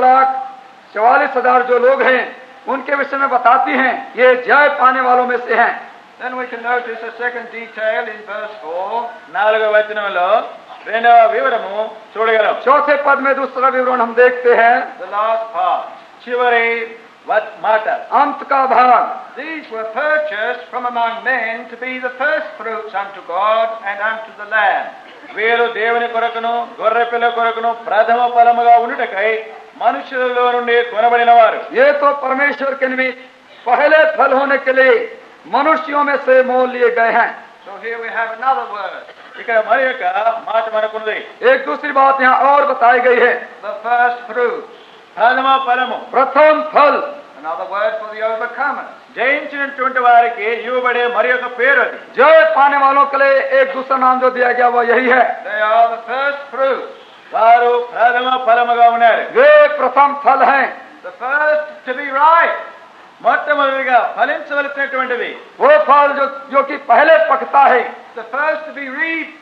1,44,000 जो लोग हैं उनके विषय में बताती हैं, ये जय पाने वालों में से हैं. Then we can notice a second detail in verse 4. 4వ వచనంలో రెండవ వివరము చూడగలం. चौथे पद में दूसरा विवरण हम देखते हैं, The last part. చివరి మాట, अंत का भाग. These were purchased from among men to be the first fruits unto God and unto the Lamb. వీరు దేవుని కొరకును గొర్రె పిల్ల కొరకును ప్రథమ ఫలముగా ఉండుటకై మనుషులలో నుండి కొనబడిన వారు. ये तो परमेश्वर के निमित्त पहले फल होने के लिए मनुष्यों में से मोल लिए गए हैं. So here we have another word, ఇక్కడ మరి యొక్క మాట మనకున్నది. एक दूसरी बात यहाँ और बताई गई है, the first fruits. ప్రథమ ఫలము, प्रथम फल. Another word for the overcomers. జయించినటువంటి వారికి ఇవ్వబడే మరి యొక్క పేరు అది. जय पाने वालों के लिए एक दूसरा नाम जो दिया गया वो यही है, They are the first fruits. వారు ప్రథమ ఫలముగా ఉన్నారు. वे प्रथम फल हैं. The first to be ripe. మొట్టమొదటిగా ఫలించవలసినటువంటిది. वो फल जो कि पहले पकता है, The first to be reaped.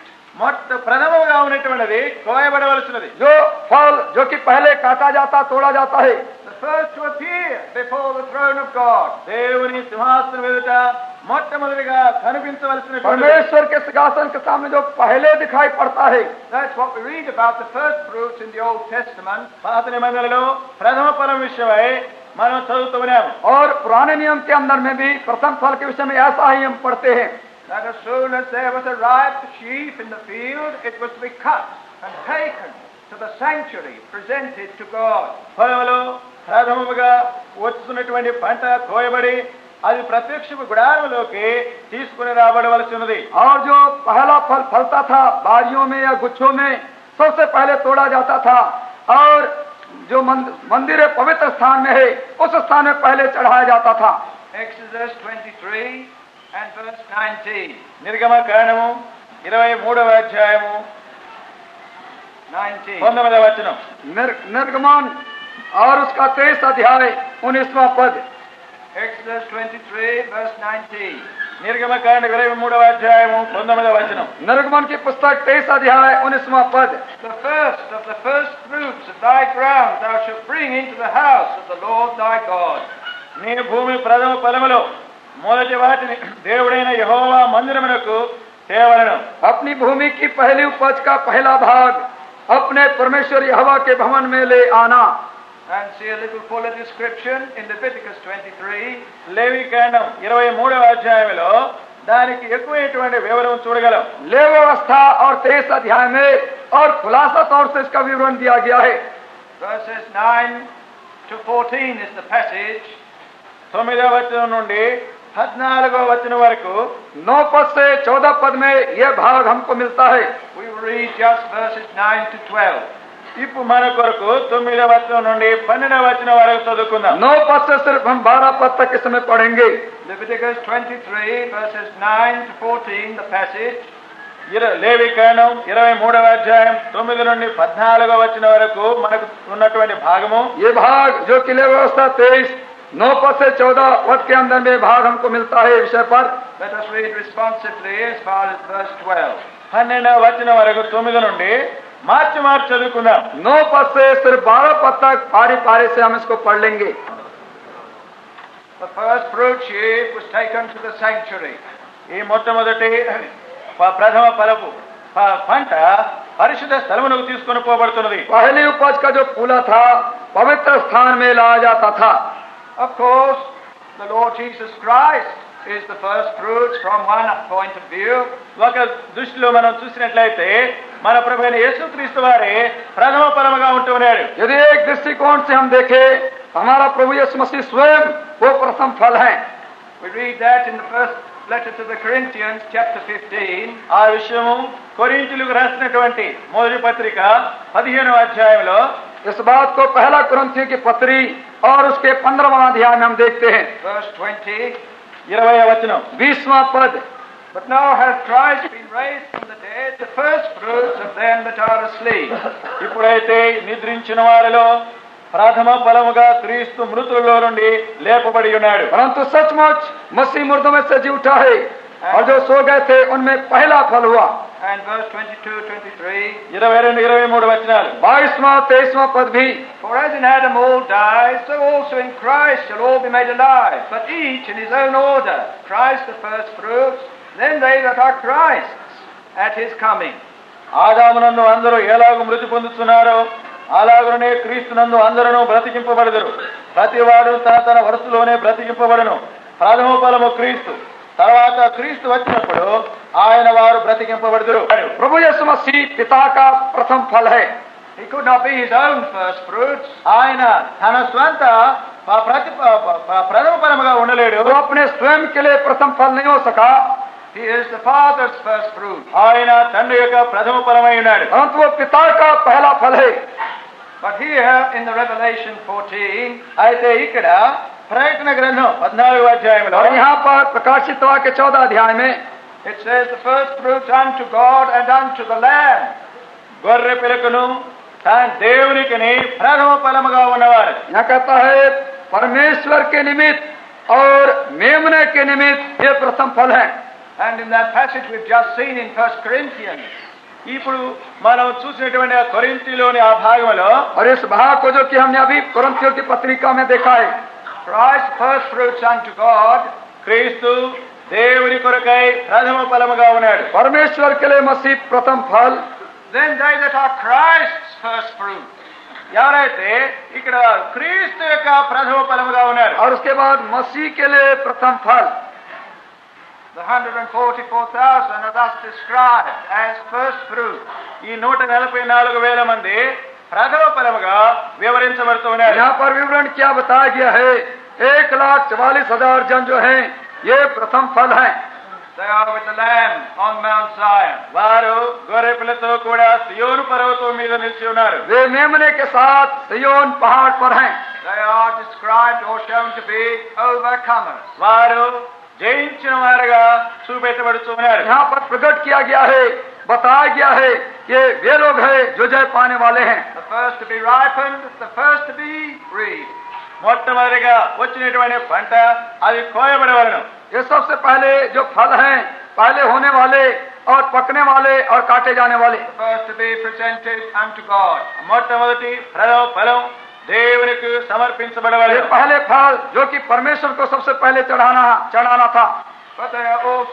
ప్రథమగా ఉన్నటువంటిది కోయబడవలసినది. जो फल जो कि पहले काटा जाता तोड़ा जाता है, The first to appear before the throne of God. దేవుని సింహాసనం ఎదుట మొట్టమొదటిగా కనిపించవలసినటువంటి परमेश्वर के सिंहासन के सामने जो पहले दिखाई पड़ता है. That's what we read about the first fruits in the Old Testament. పాత నిబంధనలో ప్రథమ ఫలం విషయమై మనం చదువుతూ ఉన్నాము. और पुराने नियम के अंदर में भी प्रथम फल के विषय में ऐसा ही हम पढ़ते हैं, That as soon as there was a ripe sheaf in the field, it was to be cut and taken to the sanctuary, presented to God. ఫలములో ప్రథమముగా వస్తున్నటువంటి పంట కోయబడి అది ప్రత్యక్ష గుడారంలోకి తీసుకుని రాబడవలసి ఉన్నది. और जो पहला फल फलता था बारियों में या गुच्छों में, सबसे पहले तोड़ा जाता था और जो मंदिर पवित्र स्थान में है उस स्थान में पहले चढ़ाया जाता था. Exodus 23 and verse 19. నిర్గమ కాండము 23వ అధ్యాయము 19. 19వ వచనం. निर्गमन और उसका 23 अध्याय 19वां पद. Exodus 23 verse 19. నిర్గమ కాండ 23వ అధ్యాయము 19వ వచనం. निर्गमन की पुस्तक 23 अध्याय 19वां पद. The first of the first fruits of thy ground thou shalt bring into the house of the Lord thy God. నీ భూమి ప్రథమ ఫలములో మొదటి వాటిని దేవుడైన యెహోవా మందిరమునకు తేవలెను. अपनी भूमि की पहली उपज का पहला भाग अपने परमेश्वर यहोवा के भवन में ले आना. And see a little fuller description in Leviticus 23. లేవి కాండం 23వ అధ్యాయంలో దానికి ఎక్కువైనటువంటి వివరం చూడగలం. ले व्यवस्था और 23 अध्याय में और खुलासा तौर से इसका विवरण दिया गया है. Verses 9 to 14 is the passage. 9వ వచనం నుండి 14వ వచనం వరకు 9 पद से 14 पद में यह भाग हमको मिलता है. We will read just verses 9 to 12. ఇప్పుడు మన కొరకు 9వ వచనం నుండి 12వ వచనం వరకు చదువుకుందాం. 9 पद से सिर्फ हम 12 पद तक इस समय पढ़ेंगे. Leviticus 23 verses 9 to 14, the passage. లేవి కాండం 23వ అధ్యాయం 9 నుండి 14వ వచనం వరకు మనకు ఉన్నటువంటి భాగము. ये भाग जो कि ले व्यवस्था 23 9 पद से 14 पद के अंदर में भाग हमको मिलता है विषय पर. Let us read responsively as far as verse 12. 12వ వచనం వరకు 9 నుండి మార్చి చదువుకుందాం. 9 पद से सिर्फ 12 पद तक पारी पारी से हम इसको पढ़ लेंगे. The first fruit sheaf was taken to the sanctuary. ఈ మొట్టమొదటి ప్రథమ ఫలపు పంట పరిశుద్ధ స్థలమునకు తీసుకొని పోబడుతున్నది. पहली उपज का जो फूला था पवित्र स्थान में लाया जाता था. Of course, the Lord Jesus Christ is the first fruits from one point of view. ఒక దృష్టిలో మనం చూసినట్లయితే మన ప్రభువైన యేసుక్రీస్తు వారే ప్రథమ ఫలముగా ఉంటున్నాడు. यदि एक दृष्टिकोण से हम देखें हमारा प्रभु यीशु मसीह स्वयं वो प्रथम फल है. We read that in the first letter to the Corinthians, chapter 15. ఆ విషయము కొరింథీయులకు రాసినటువంటి మొదటి పత్రిక 15వ అధ్యాయంలో इस बात को पहला कुरिन्थियों की पत्री और उसके 15वां अध्याय में हम देखते हैं. Verse 20. 20వ వచనం 20वां पद. But now hath Christ been raised from the dead, the first fruits of them that are asleep. ఇప్పుడైతే నిద్రించిన వారిలో ప్రథమ ఫలముగా క్రీస్తు మృతులలో నుండి లేపబడి ఉన్నాడు. परंतु सचमुच मसीह मुर्दों में से जी उठा है और जो सो गए थे उनमें पहला फल हुआ. And verse 22-23. 22-23 వచనాలు. 22वां 23वां पद भी. For as in Adam all died, so also in Christ shall all be made alive, but each in his own order. Christ the first fruits, then they that are Christ's at his coming. ఆదామునందు అందరూ ఎలాగూ మృతి పొందుతున్నారో అలాగనే క్రీస్తునందు అందరూ బ్రతికింపబడదురు. ప్రతివాడు తన తన వరుసలోనే బ్రతికింపబడను. ప్రథమ ఫలము క్రీస్తు, తర్వాత క్రీస్తు వచ్చినప్పుడు ఆయన వారు బ్రతికింపబడదురు. प्रभु यीशु मसीह पिता का प्रथम फल है. He could not be his own first fruits. ఆయన తన స్వంత ప్రథమ ఫలముగా ఉండలేడు. वो अपने स्वयं के लिए प्रथम फल नहीं हो सका. He is the Father's first fruit. ఆయన తండ్రి యొక్క ప్రథమ ఫలమై ఉన్నాడు. परंतु वो पिता का पहला फल है. But here in the Revelation 14, అయితే ఇక్కడ ప్రకటన గ్రంథం 14వ అధ్యాయంలో और यहाँ पर प्रकाशित वाक्य 14 अध्याय में it says the first fruits unto God and unto the Lamb. గొర్రె పిలకను దేవునికిని ప్రథమ ఫలముగా ఉన్నవారు. यहाँ कहता है परमेश्वर के निमित्त और मेमने के निमित्त ये प्रथम फल है. And in that passage we've just seen in 1 Corinthians, ఇప్పుడు మనం చూసినటువంటి ఆ కొరింథీలోని ఆ భాగంలో और इस भाग को जो कि हमने अभी कुरिन्थियों की पत्रिका में देखा है, Christ first fruits unto God, క్రీస్తు దేవుని కొరకై ప్రథమ ఫలముగా ఉన్నాడు. परमेश्वर के लिए मसीह प्रथम फल, then they that are Christ's first fruit. ఎవరైతే ఇక్కడ క్రీస్తు యొక్క ప్రథమ ఫలముగా ఉన్నారు. और उसके बाद मसीह के लिए प्रथम फल. The 144,000 are thus described as first fruit. ఈ 144,000 మంది ప్రథమ ఫలముగా వివరించబడుతున్నారు. यहाँ पर विवरण क्या बताया गया है? 1,44,000 जन जो हैं ये प्रथम फल हैं. They are with the Lamb on Mount Zion. వారు గొర్రె పిల్లతో కూడా సియోను పర్వతం మీద నిలిచి ఉన్నారు. वे मेमने के साथ सिय्योन पहाड़ पर हैं. They are described or shown to be overcomers. వారు జయించిన వారుగా చూపెట్టబడుతున్నారు. यहाँ पर प्रकट किया गया है, बताया गया है कि वे लोग हैं जो जय पाने वाले हैं. The first to be ripened, the first to be reaped. మొట్టమొదటిగా వచ్చినటువంటి పంట అది కోయబడవలను. ये सबसे पहले जो फल हैं, पहले होने वाले और पकने वाले और काटे जाने वाले. The first to be presented unto God. మొట్టమొదటి ప్రథమ ఫలం దేవునికి ये సమర్పించబడవలను. पहले फल जो कि परमेश्वर को सबसे पहले चढ़ाना था. But they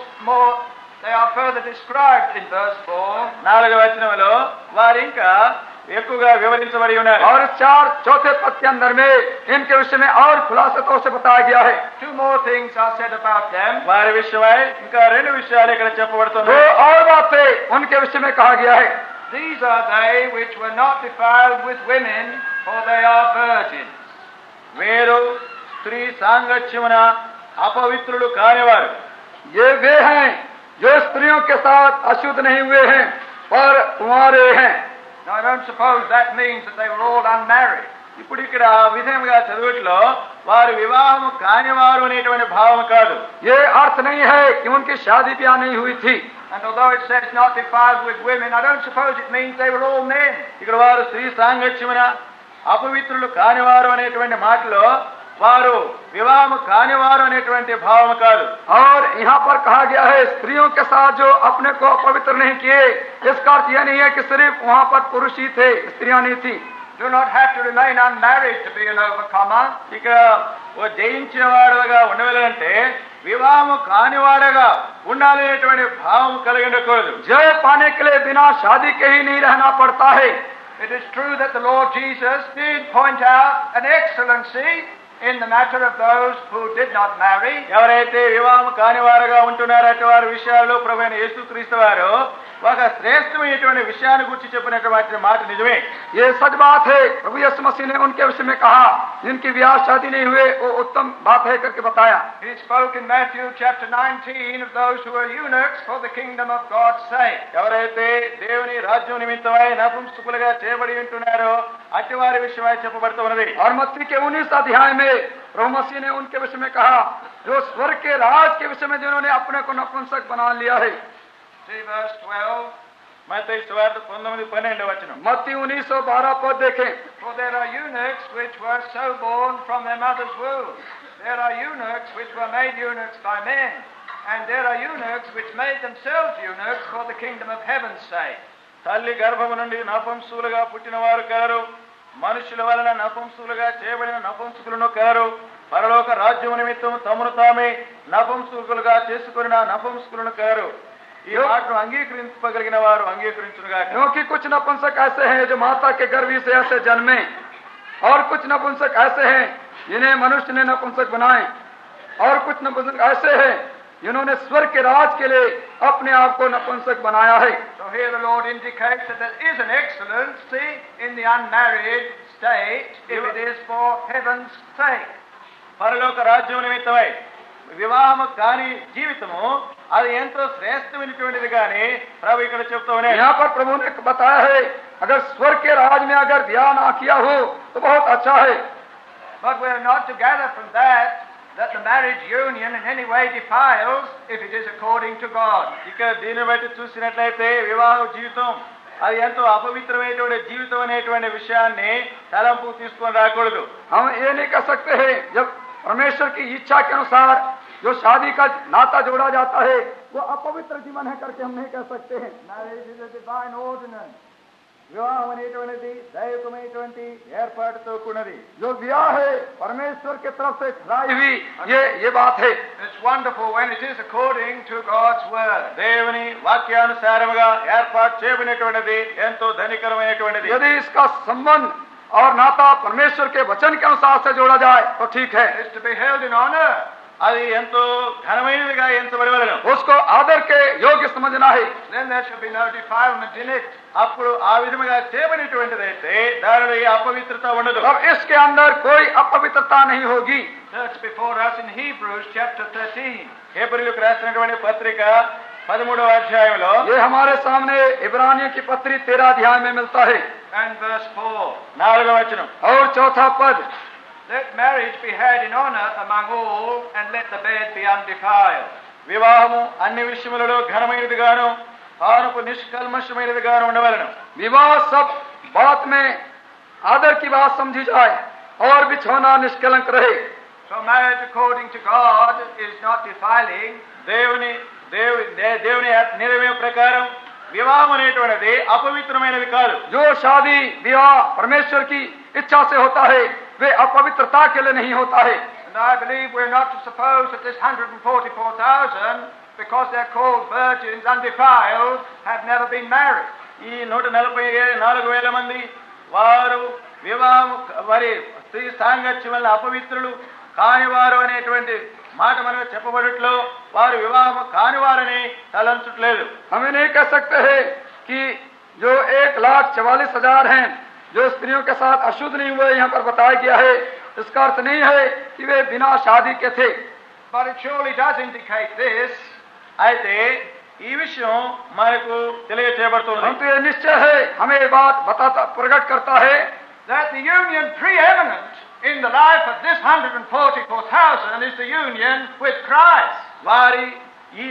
are further described in verse 4. 4వ వచనంలో వారు ఇంకా ఎక్కువగా వివరించబడి ఉన్నారు. और 4 चौथे पद के अंदर में इनके विषय में और खुलासा तौर से बताया गया है. 2 more things are said about them. వారి విషయమై ఇంకా 2 విషయాలు ఇక్కడ 2 చెప్పబడుతున్నాయి. और बातें उनके विषय में कहा गया है. These are they which were not defiled with women, for they are virgins. వీరు స్త్రీ సాంగత్యమున అపవిత్రులు కానివారు. ये वे हैं जो स्त्रियों के साथ अशुद्ध नहीं हुए हैं पर कुंवारे हैं. Now I don't suppose that means that they were all unmarried. ఇప్పుడు ఇక్కడ ఆ విధంగా చదువుట్లో వారు వివాహం కానివారు అనేటువంటి భావం కాదు. ये अर्थ नहीं है कि उनकी शादी ब्याह नहीं हुई थी. And although it says not defiled with women, I don't suppose it means they were all men. ఇక్కడ వారు స్త్రీ సాంగత్యమున అపవిత్రులు కానివారు అనేటువంటి మాటలో వారు వివాహం కానివారు అనేటువంటి భావం కాదు. और यहाँ पर कहा गया है स्त्रियों के साथ जो अपने को अपवित्र नहीं किए, इसका अर्थ यह नहीं है कि सिर्फ वहाँ पर पुरुष ही थे, स्त्रियां नहीं थी. Do not have to remain unmarried to be an overcomer. ఇక్కడ ఓ జయించిన వాడుగా ఉండవాలంటే వివాహం కానివాడగా ఉండాలనేటువంటి భావం కలిగి ఉండకూడదు. जय पाने के लिए बिना शादी के ही नहीं रहना पड़ता है. It is true that the Lord Jesus did point out an excellency in the matter of those who did not marry. ఎవరైతే వివాహం కాని వారుగా ఉంటున్నారో అటు వారి విషయాల్లో ప్రభువైన యేసుక్రీస్తు వారు ఒక శ్రేష్టమైనటువంటి విషయాన్ని గురించి చెప్పినటువంటి మాట నిజమే. ये सच बात है. प्रभु यीशु मसीह ने उनके विषय में कहा जिनकी ब्याह शादी नहीं हुए वो उत्तम बात है करके बताया. He spoke in Matthew chapter 19 of those who are eunuchs for the kingdom of God's sake. ఎవరైతే దేవుని రాజ్యం నిమిత్తమై నపుంసకులుగా చేయబడి ఉంటున్నారో అట్టి వారి విషయమై చెప్పబడుతున్నది. और मत्ती के 19 अध्याय में प्रभु मसीह ने उनके विषय में कहा जो स्वर्ग के राज के विषय में जिन्होंने अपने को नपुंसक बना लिया है. See verse 12. మత్తయి సువార్త 19:12 వచనం. मत्ती 19:12 पद देखें. For there are eunuchs which were so born from their mother's womb. There are eunuchs which were made eunuchs by men. And there are eunuchs which made themselves eunuchs for the kingdom of heaven's sake. తల్లి గర్భము నుండి నపుంసకులుగా పుట్టిన వారు colour, మనుషుల వలన నపుంసకులుగా చేయబడిన నపుంసకులను colour, పరలోక రాజ్యము నిమిత్తం తమను తామే నపుంసకులుగా చేసుకున్న నపుంసకులను కలరు. ఈ మాటను అంగీకరించగలిగిన వారు అంగీకరించునుగా. क्योंकि कुछ नपुंसक ऐसे हैं जो माता के गर्भ से ऐसे जन्मे और कुछ नपुंसक ऐसे हैं जिन्हें मनुष्य ने नपुंसक बनाए और कुछ नपुंसक ऐसे हैं जिन्होंने स्वर्ग के राज के लिए अपने आप को नपुंसक बनाया है. So here the Lord indicates that there is an excellency in the unmarried state if it is for heaven's sake. పరలోక రాజ్యం నిమిత్తమై వివాహము కాని జీవితము అది ఎంతో శ్రేష్టమైనటువంటిది కానీ ప్రభు ఇక్కడ చెప్తూ ఉన్నాడు. यहाँ पर प्रभु ने बताया है अगर स्वर्ग के राज में अगर ब्याह ना किया हो तो बहुत अच्छा है. But we are not to gather from that the marriage union in any way defiles if it is according to God. ఇక దీన్ని బట్టి చూసినట్లయితే వివాహ జీవితం అది ఎంతో అపవిత్రమైనటువంటి జీవితం అనేటువంటి విషయాన్ని తలంపు తీసుకొని రాకూడదు. हम ये नहीं कह सकते हैं जब परमेश्वर की इच्छा के अनुसार जो शादी का नाता जोड़ा जाता है वो अपवित्र जीवन है करके हम नहीं कह सकते हैं. Marriage is a divine ordinance. వివాహం అనేటువంటిది దైవికమైనటువంటి ఏర్పాటుతో కూడినది. जो ब्याह है परमेश्वर की तरफ से ठहराई हुई ये बात है. It's wonderful when it is according to God's word. దేవుని వాక్యానుసారముగా ఏర్పాటు చేయబడినటువంటిది ఎంతో ధనికరమైనటువంటిది. यदि इसका संबंध और नाता परमेश्वर के वचन के अनुसार से जोड़ा जाए तो ठीक है. It's to be held in honor. అది ఎంతో ఘనమైనదిగా ఎంచబడవలెను. उसको आदर के योग्य समझना है. Then there should be no defilement in it. అప్పుడు ఆ విధముగా చేయబడినటువంటిదైతే దానిలో ఏ అపవిత్రత ఉండదు. अब इसके अंदर कोई अपवित्रता नहीं होगी. Search before us in Hebrews chapter 13. హెబ్రీయులకు రాసినటువంటి పత్రిక 13వ అధ్యాయంలో ये हमारे सामने इब्रानियों की पत्री 13 अध्याय में मिलता है. And verse 4. 4వ వచనం. और चौथा पद Let marriage be had in honor among all, and let the bed be undefiled. వివాహము అన్ని విషయములలో ఘనమైనదిగాను పానపు నిష్కల్మషమైనదిగాను ఉండవలెను. विवाह सब बात में आदर की बात समझी जाए और बिछौना निष्कलंक रहे. So marriage according to God is not defiling. దేవుని నిర్ణయం ప్రకారం వివాహం అనేటువంటిది అపవిత్రమైనది కాదు. जो शादी विवाह परमेश्वर की इच्छा से होता है वे अपवित्रता के लिए नहीं होता है. And I believe we're not to suppose that this 144,000, because they're called virgins undefiled, have never been married. ఈ 144,000 మంది వారు వివాహం వారి స్త్రీ సాంగత్యం వల్ల అపవిత్రులు కానివారు అనేటువంటి మాట మనకు చెప్పబడట్లో వారు వివాహం కానివారని తలంచట్లేదు. हम नहीं कह सकते हैं कि जो 1,44,000 हैं जो स्त्रियों के साथ अशुद्ध नहीं हुए यहाँ पर बताया गया है इसका अर्थ नहीं है कि वे बिना शादी के थे. But it surely does indicate this. అయితే ఈ విషయం మనకు తెలియచేయబడుతుంది. हम तो ये निश्चय है हमें ये बात प्रकट करता है that the union preeminent in the life of this 144,000 is the union with Christ. వారి ఈ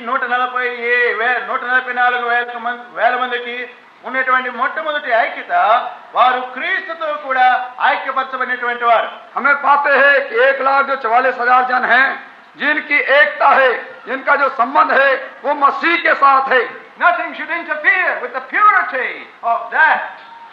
144,000 మందికి ఉన్నటువంటి మొట్టమొదటి ఐక్యత వారు క్రీస్తుతో కూడా ఐక్యపరచబడినటువంటి వారు. हमें पाते हैं कि 1,44,000 जन हैं जिनकी एकता है जिनका जो संबंध है वो मसीह के साथ है. Nothing should interfere with the purity of that.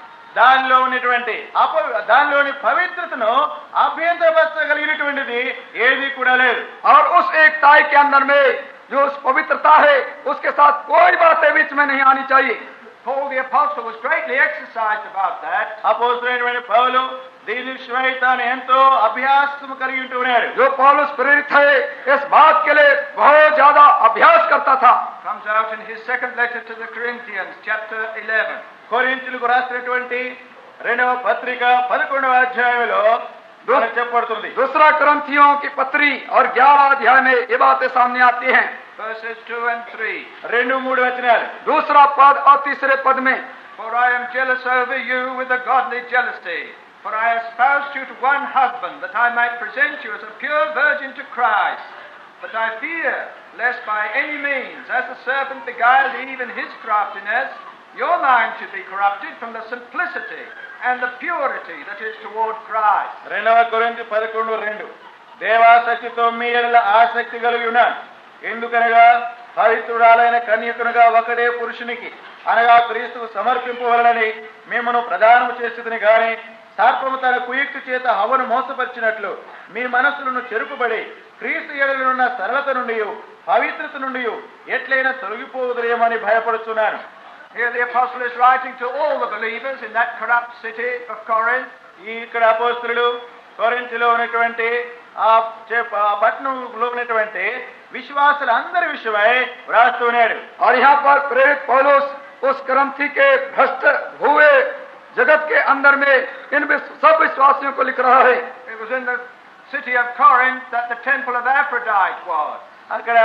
దానిలోని పవిత్రతను అభ్యంతరపరచగలిగినటువంటిది ఏది కూడా లేదు. और उस एकता के अंदर में जो उस पवित्रता है उसके साथ कोई बातें बीच में नहीं आनी चाहिए. Paul the Apostle was greatly exercised about that. అపోస్తలుడైన పౌలు దీని విషయమై తాను ఎంతో అభ్యాసం కలిగి ఉంటున్నాడు. जो पौलुस प्रेरित है इस बात के लिए बहुत ज्यादा अभ्यास करता था. Comes out in his second letter to the Corinthians, chapter 11. కొరింథీయులకు రాసినటువంటి రెండవ పత్రిక 11వ అధ్యాయంలో మనకు చెప్పబడుతుంది. दूसरा कुरिन्थियों की पत्री और 11 अध्याय में ये बातें सामने आती हैं. Verses 2 and 3. 2-3 వచనాలు. दूसरा पद और तीसरे पद में For I am jealous over you with a godly jealousy. For I espoused you to one husband, that I might present you as a pure virgin to Christ. But I fear, lest by any means, as the serpent beguiled Eve in his craftiness, your mind should be corrupted from the simplicity and the purity that is toward Christ. 2 కొరింథీ 11:2 దేవాసక్తితో మీ యెడల ఆసక్తి కలిగి ఉన్నాను. ఎందుకనగా పవిత్రురాలైన కన్యకునిగా ఒకడే పురుషునికి అనగా క్రీస్తుకు సమర్పింపవలనని మిమ్మను ప్రదానము చేసేదని గాని సర్పము తన కుయుక్తి చేత హవ్వను మోసపరిచినట్లు మీ మనస్సులను చెరుపుబడి క్రీస్తు యేడలున్న సరళత నుండి పవిత్రత నుండి ఎట్లయినా తొలగిపోవుదరేమని భయపడుతున్నాను. Here the apostle is writing to all the believers in that corrupt city of Corinth. ఇక్కడ అపోస్తలుడు కొరింథీలో ఉన్నటువంటి ఆ పట్టణంలో ఉన్నటువంటి విశ్వాసులందరి విషయమై వ్రాస్తున్నాడు. और यहाँ पर प्रेरित पौलुस उस कुरिन्थी के भ्रष्ट हुए जगत के अंदर में इन सब विश्वासियों को लिख रहा है. It was in the city of Corinth that the temple of Aphrodite was. అక్కడ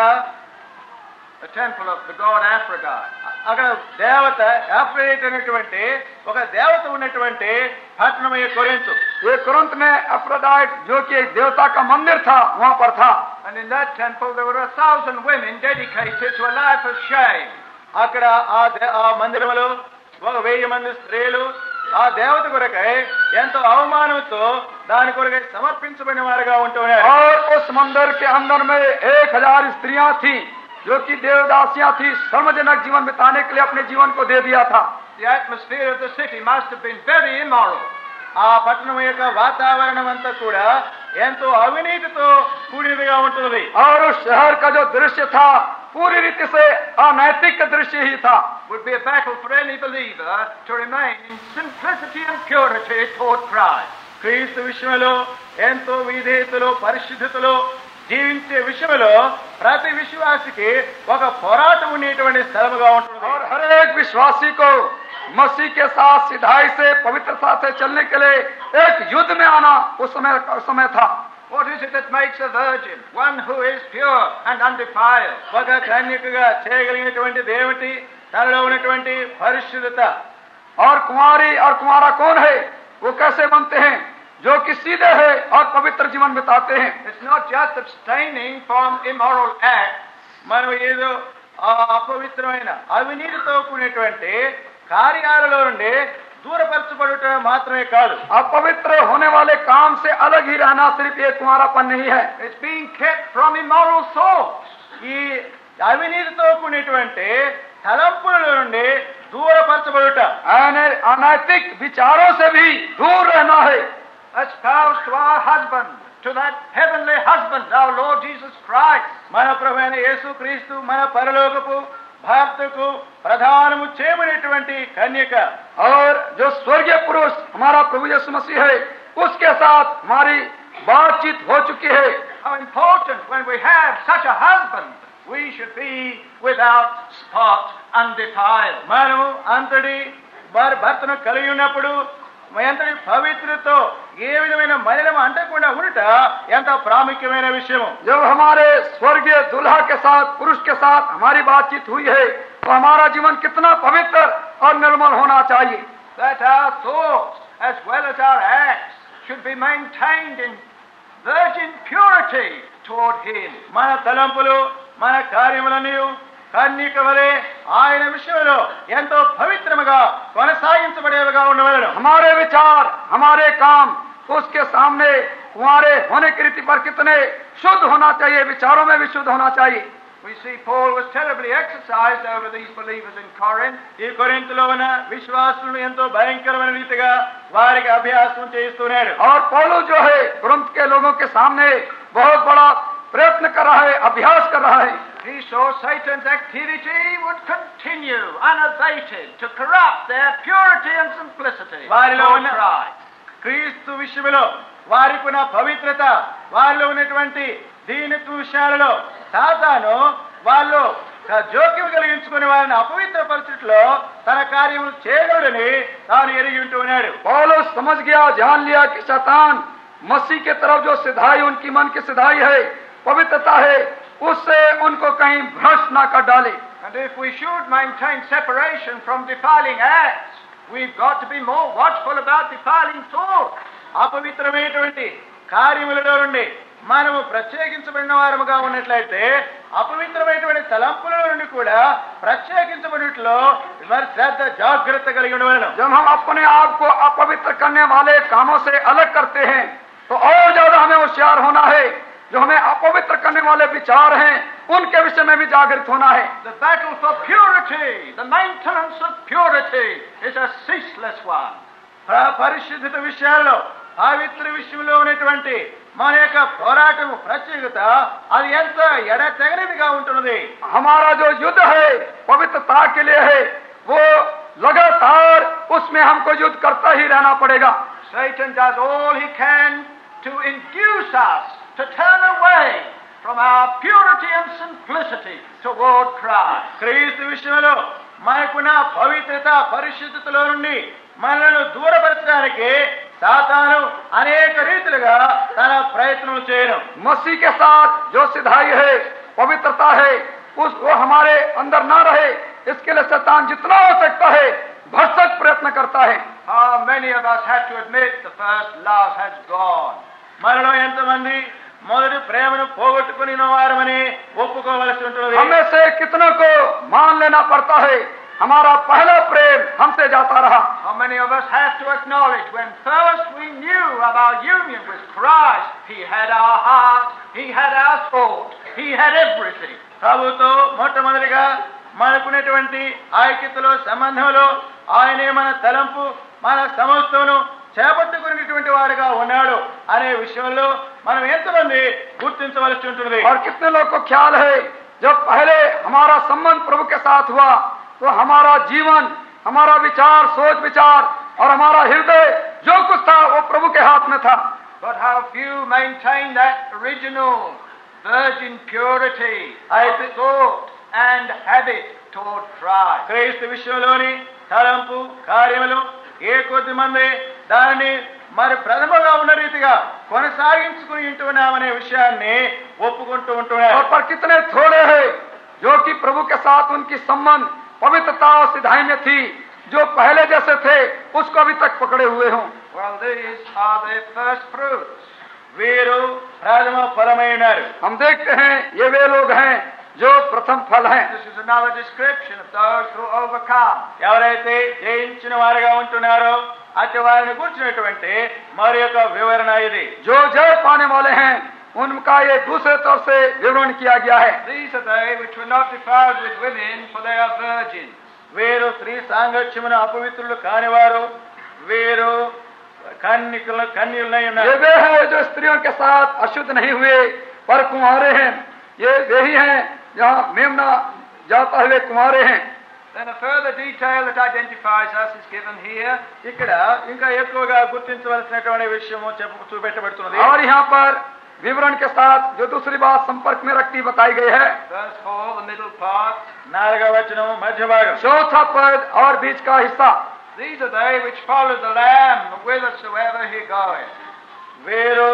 The temple of the god Aphrodite. అక్కడ దేవత అఫ్రోడిట్ అనేటువంటి ఒక దేవత ఉన్నటువంటి పట్టణమే కొరింథు. ये कुरिन्थ में अफ्रोडाइट जो कि एक देवता का मंदिर था वहाँ पर था. And in that temple there were 1,000 women dedicated to a life of shame. అక్కడ ఆ మందిరంలో 1000 మంది స్త్రీలు ఆ దేవత కొరకై ఎంతో అవమానంతో దాని కొరకై సమర్పించబడిన వారుగా ఉంటున్నారు. और उस मंदिर के अंदर में 1000 स्त्रियां थी जो कि देवदासियां थी. श्रमजनक जीवन बिताने के लिए अपने जीवन को दे दिया था. The atmosphere of the city must have been very immoral. ఆ పట్టణం యొక్క వాతావరణం అంతా కూడా ఎంతో అవినీతితో కూడినదిగా ఉంటుంది. और उस शहर का जो दृश्य था पूरी रीति से अनैतिक दृश्य ही था. Would be a battle for any believer to remain in simplicity and purity toward Christ. క్రీస్తు విషయంలో ఎంతో విధేయతలో పరిశుద్ధతలో జీవించే విషయంలో ప్రతి విశ్వాసికి ఒక పోరాటం ఉండేటువంటి స్థలముగా ఉంటుంది. और हर एक विश्वासी को मसीह के साथ सिधाई से पवित्रता से चलने के लिए एक युद्ध में आना उस समय था. What is it that makes a virgin? One who is pure and undefiled. ఒక కన్యకగా చేయగలిగినటువంటి దేవుటి తనలో ఉన్నటువంటి పరిశుద్ధత. और कुंवारी और कुंवारा कौन है? वो कैसे बनते हैं? जो कि सीधे है और पवित्र जीवन बिताते हैं. It's not just abstaining from immoral acts. మనం ఏదో అపవిత్రమైన అవినీతితో కూడినటువంటి కార్యాలలో నుండి దూరపరచబడటం మాత్రమే కాదు. अपवित्र होने वाले काम से अलग ही रहना सिर्फ एक कुंवारापन नहीं है. It's being kept from immoral thoughts. ఈ అవినీతితో కూడినటువంటి తలంపుల నుండి దూరపరచబడుట, अनैतिक विचारों से भी दूर रहना है. Espoused to our husband, to that heavenly husband, our Lord Jesus Christ. మన ప్రభువైన యేసు క్రీస్తు మన పరలోకపు భర్తకు ప్రధానము చేయబడినటువంటి కన్యక. और जो स्वर्गीय पुरुष हमारा प्रभु यीशु मसीह है उसके साथ हमारी बातचीत हो चुकी है. How important when we have such a husband, we should be without spot, undefiled. మనము అంతటి వారి భర్తను కలిగి ఉన్నప్పుడు ఎంతటి పవిత్రతో ఏ విధమైన మలినం అంటకుండా ఉండట ఎంత ప్రాముఖ్యమైన విషయం. जब हमारे स्वर्गीय दुल्हा के साथ पुरुष के साथ हमारी बातचीत हुई है तो हमारा जीवन कितना पवित्र और निर्मल होना चाहिए. That our thoughts as well as our acts should be maintained in virgin purity toward Him. మన తలంపులు మన కార్యములన్నీ కన్యక వలె ఆయన విషయంలో ఎంతో పవిత్రముగా కొనసాగించబడేవిగా ఉండవలెను. हमारे विचार हमारे काम उसके सामने कुंवारे होने की रीति पर कितने शुद्ध होना चाहिए. विचारों में भी शुद्ध होना चाहिए. We see Paul was terribly exercised over these believers in Corinth. ఈ కొరింథులో ఉన్న విశ్వాసులను ఎంతో భయంకరమైన రీతిగా వారికి అభ్యాసం చేయిస్తున్నాడు. और पौलुस जो है कुरिन्थ के लोगों के सामने बहुत बड़ा प्रयत्न कर रहा है अभ्यास कर रहा है। He saw Satan's activity would continue unabated to corrupt their purity and simplicity. వారిలో Lord ఉన్న Christ. క్రీస్తు విషయంలో వారికి ఉన్న పవిత్రత, వారిలో ఉన్నటువంటి దీనత్వ విషయాలలో సాతాను వాళ్ళు జోక్యం కలిగించుకుని వారిని అపవిత్ర పరిస్థితిలో తన కార్యములు చేయగలడని తాను ఎరిగి ఉంటూ ఉన్నాడు. पौलुस समझ गया, जान लिया कि शैतान मसीह के तरफ जो सिधाई उनकी मन की सिधाई है, पवित्रता है, उससे उनको कहीं भ्रष्ट ना कर डाले। And if we should maintain separation from defiling acts, we've got to be more watchful about defiling thoughts. అపవిత్రమైనటువంటి కార్యములలో నుండి మనము ప్రత్యేకించబడిన వారముగా ఉన్నట్లయితే అపవిత్రమైనటువంటి తలంపుల నుండి కూడా ప్రత్యేకించబడినట్లో మరి శ్రద్ధ జాగ్రత్త కలిగి ఉండవలెను. जब हम अपने आप को अपवित्र करने वाले कामों से अलग करते हैं तो और ज्यादा हमें होशियार होना है। जो हमें अपवित्र करने वाले विचार हैं उनके विषय में भी जागृत होना है। The battle for purity, the maintenance of purity is a ceaseless one. పరిశుద్ధత విషయాల్లో పవిత్ర విషయంలో ఉన్నటువంటి మన యొక్క పోరాటము ప్రత్యేకత అది ఎంత ఎడతెగనిదిగా ఉంటున్నది. हमारा जो युद्ध है पवित्रता के लिए है, वो लगातार उसमें हमको युद्ध करता ही रहना पड़ेगा। Satan does all he can to induce us to turn away from our purity and simplicity toward Christ. క్రీస్తు విషయంలో మనకున్న పవిత్రత పరిశుద్ధతలో నుండి మనలను దూరపరచడానికి సాతాను అనేక రీతిలుగా తన ప్రయత్నం చేయను. मसीह के साथ जो सिधाई है, पवित्रता है, वो हमारे अंदर ना रहे, इसके लिए शैतान जितना हो सकता है भरसक प्रयत्न करता है। How many of us have to admit the first love has gone? మనలో ఎంతమంది మొదటి ప్రేమను పోగొట్టుకుని వారమని ఒప్పుకోవలసి ఉంటుంది. हमें से कितनों को मान लेना पड़ता है हमारा पहला प्रेम हमसे जाता रहा। How many of us have to acknowledge when first we knew of our union with Christ, He had our heart, He had our thought, He had everything. ప్రభుతో మొట్టమొదటిగా మనకున్నటువంటి ఐక్యతలో సంబంధంలో ఆయనే మన తలంపు మన సమస్తమును చేపట్టుకునేటువంటి వారుగా ఉన్నాడు అనే విషయంలో మనం ఎంతమంది గుర్తించవలసి ఉంటుంది. और कितने लोग को ख्याल है जब पहले हमारा संबंध प्रभु के साथ हुआ तो हमारा जीवन, हमारा विचार, सोच विचार और हमारा हृदय जो कुछ था वो प्रभु के हाथ में था। But how few maintain that original virgin purity of thought and habit toward Christ. క్రీస్తు విషయంలోని తలంపు కార్యములు ఏ కొద్ది మంది దానిని మరి ప్రథమగా ఉన్న రీతిగా కొనసాగించుకుని ఉంటున్నామనే విషయాన్ని ఒప్పుకుంటూ ఉంటున్నారు. और पर कितने थोड़े हैं जो कि प्रभु के साथ उनकी संबंध पवित्रता और सिधाई में थी, जो पहले जैसे थे उसको अभी तक पकड़े हुए हों। Well, these are the first fruits. వీరు ప్రథమ ఫలమై ఉన్నారు. हम देखते हैं ये वे लोग हैं जो प्रथम फल हैं। This is another description of those who overcome. ఎవరైతే జయించిన వారుగా ఉంటున్నారో అటు వారిని కూర్చున్నటువంటి మరి యొక్క వివరణ ఇది. जो जय पाने वाले हैं उनका ये दूसरे तौर से विवरण किया गया है। These are they which were not defiled with women, for they are virgins. వీరు స్త్రీ సాంగత్యమును అపవిత్రులు కానివారు, వీరు కన్యలునై ఉన్నారు. ये वे हैं जो स्त्रियों के साथ अशुद्ध नहीं हुए पर कुंवारे हैं। ये वे ही हैं जहाँ मेमना जाता हुए कुंवारे हैं। Then a further detail that identifies us is given here. ఇక్కడ ఇంకా ఎక్కువగా గుర్తించవలసినటువంటి విషయము చూపెట్టబడుతున్నది. और यहाँ पर विवरण के साथ जो दूसरी बात संपर्क में रखती बताई गई है। Verse 4, the middle part. 4వ వచనము మధ్య భాగం. चौथा पद और बीच का हिस्सा। These are they which follow the Lamb whithersoever he goeth. వీరు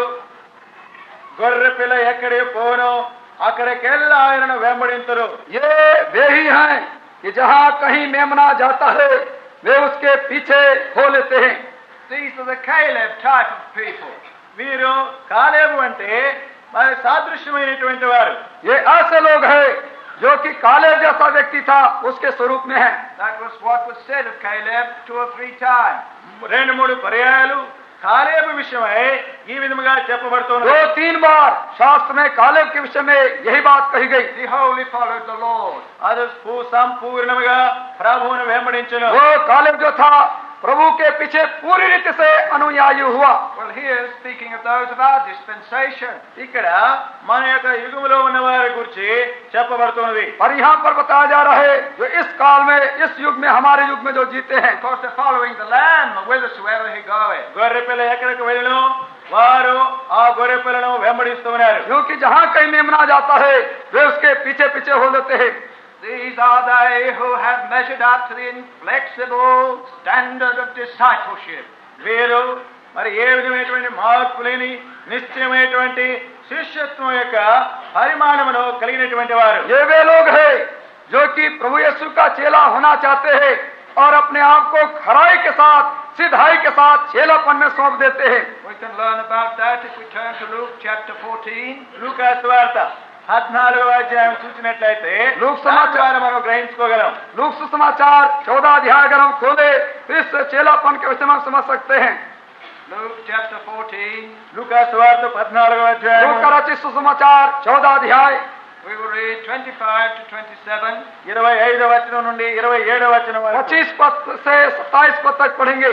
గొర్రె పిల్ల ఎక్కడికి పోనో అక్కడికెల్లా ఆయనను వెంబడింతురు. ये वे ही हैं कि जहाँ कहीं मेमना जाता है वे उसके पीछे हो लेते हैं। These are the Caleb type of people. వీరు కాలేబు అంటే మరి సాదృశ్యమైనటువంటి వారు. ये ऐसे लोग हैं जो कि कालेब जैसा व्यक्ति था उसके स्वरूप में है। That was what was said of Caleb 2 or 3 times. 2-3 పర్యాయాలు కాలేబు విషయమై ఈ విధముగా చెప్పబడుతున్నది. 2-3 बार शास्त्र में कालेब के विषय में यही बात कही गई। He wholly followed the Lord. అది సంపూర్ణముగా ప్రభువును వెంబడించెను. वो कालेब जो था प्रभु के पीछे पूरी रीति से अनुयायी हुआ। Well, here speaking of those of our dispensation. ఇక్కడ మన యొక్క యుగములో ఉన్న వారి గురించి చెప్పబడుతున్నది. और यहाँ पर बताया जा रहा है जो इस काल में, इस युग में, हमारे युग में जो जीते हैं, Of course, they're following the Lamb whithersoever he goeth. గొర్రె పిల్ల ఎక్కడికి వెళ్ళినో వారు ఆ గొర్రె పిల్లను వెంబడిస్తూ ఉన్నారు. क्योंकि जहाँ कहीं मेमना जाता है वे उसके पीछे पीछे हो लेते हैं। These are they who have measured up to the inflexible standard of discipleship. వీరు మరి ఏ విధమైనటువంటి మార్పు లేని నిశ్చయమైనటువంటి శిష్యత్వం యొక్క పరిమాణమును కలిగినటువంటి వారు. ये वे लोग हैं जो कि प्रभु यीशु का चेला होना चाहते हैं और अपने आप को खराई के साथ, सिधाई के साथ चेलापन में सौंप देते हैं। We can learn about that if we turn to Luke chapter 14. లూకా సువార్త 14వ అధ్యాయం చూసినట్లయితే లూక్ సమాచారం మనం గ్రహించుకోగలం. लूक सुसमाचार 14 अध्याय अगर हम खोले तो इस चेलापन के विषय में हम समझ सकते हैं। Luke chapter 14. లూకా సువార్త 14వ అధ్యాయం लूक का रचित सुसमाचार 14 अध्याय We will read 25 to 27. 25వ వచనం నుండి 27వ వచనం వరకు. 25 पद से 27 पद तक पढ़ेंगे।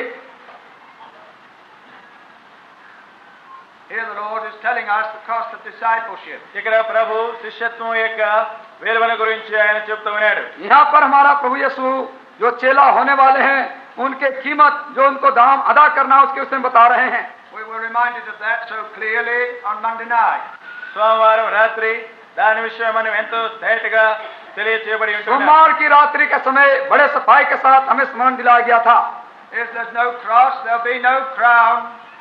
Here the Lord is telling us the cost of discipleship. ఇక్కడ ప్రభు శిష్యత్వం యొక్క విలువల గురించి ఆయన చెప్తూ ఉన్నాడు. यहाँ पर हमारा प्रभु यीशु जो चेला होने वाले हैं उनके कीमत, जो उनको दाम अदा करना है, उसके विषय में बता रहे हैं। We were reminded of that so clearly on Monday night. సోమవారం రాత్రి దాని విషయం మనం ఎంతో తేటగా తెలియచేయబడి ఉంటున్నాం. सोमवार की रात्रि के समय बड़े सफाई के साथ हमें स्मरण दिलाया गया था। If there's no cross, there'll be no crown.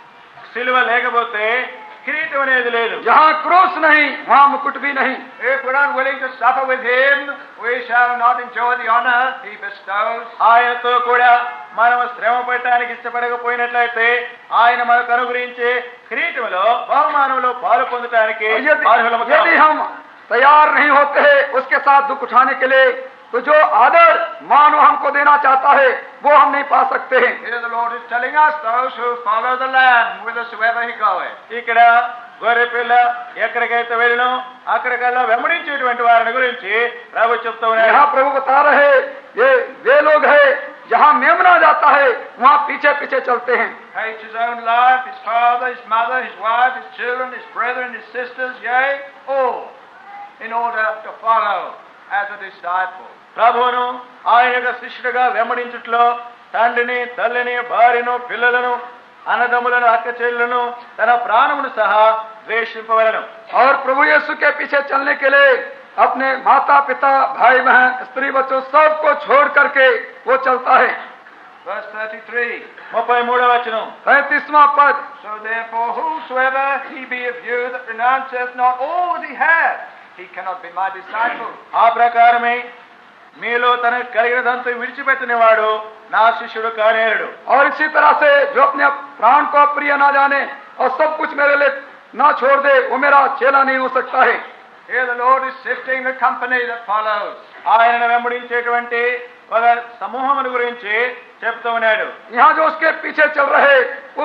సిలువ లేకపోతే కిరీటం అనేది లేదు. जहाँ क्रूस नहीं वहाँ मुकुट भी नहीं। If we're unwilling to suffer with him, we shall not enjoy the honor he bestows. ఆయనతో కూడా మనం శ్రమ పడటానికి ఇష్టపడకపోయినట్లయితే ఆయన మనకు అనుగ్రహించే కిరీటంలో బహుమానంలో పాలు పొందటానికి అర్హులము కాము. यदि हम तैयार नहीं होते हैं उसके साथ दुख उठाने के लिए, तो जो आदर मानो हमको देना चाहता है वो हम नहीं पा सकते हैं। Here the Lord is telling us, those who follow the Lamb whithersoever he goeth. ఇక్కడ గొర్రె పిల్ల ఎక్కడికైతే వెళ్ళినో అక్కడికల్లా వెంబడించేటువంటి వారిని గురించి ప్రభు చెప్తూ ఉన్నారు. यहाँ प्रभु बता रहे ये वे लोग हैं जहाँ मेमना जाता है वहाँ पीछे पीछे चलते हैं। Hates his own life, his father, his mother, his wife, his children, his brethren, his sisters, yea, all, in order to follow as a disciple. ప్రభువును ఆయన యొక్క శిష్యుడిగా వెంబడించుట్లో తండ్రిని, తల్లిని, భార్యను, పిల్లలను, అన్నదమ్ములను, అక్క చెల్లెలను, తన ప్రాణమును సహా ద్వేషింపవలెను. और प्रभु यीशु के पीछे चलने के लिए अपने माता पिता, भाई बहन, स्त्री बच्चों सबको छोड़ करके वो चलता है। Verse 33. 33వ వచనం. 35वां पद। So therefore, whosoever he be of you that renounceth not all that he hath, he cannot be my disciple. ఆ ప్రకారమే మీలో తన కలిగినదంతా విడిచిపెట్టని వాడు నా శిష్యుడు కానేరడు. और इसी तरह से जो अपने प्राण को अप्रिय ना जाने और सब कुछ मेरे लिए ना छोड़ दे वो मेरा चेला नहीं हो सकता है। Here the Lord is sifting the company that follows. ఆయనను వెంబడించేటువంటి ఒక సమూహమును గురించి చెప్తూ ఉన్నాడు. यहाँ जो उसके पीछे चल रहे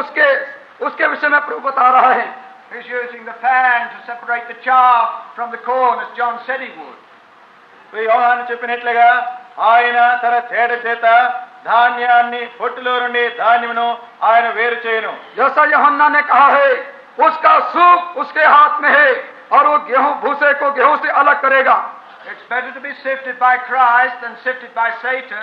उसके विषय में प्रभु बता रहा है। He's using the pan to separate the chaff from the corn, as John said he would. యోహాను చెప్పినట్లుగా ఆయన తన తేడ చేత ధాన్యాన్ని పొట్టులో నుండి ధాన్యమును ఆయన వేరు చేయను. जैसा यूहन्ना ने कहा है उसका सूप उसके हाथ में है और वो गेहूं भूसे को गेहूं से अलग करेगा। It's better to be sifted by Christ than sifted by Satan.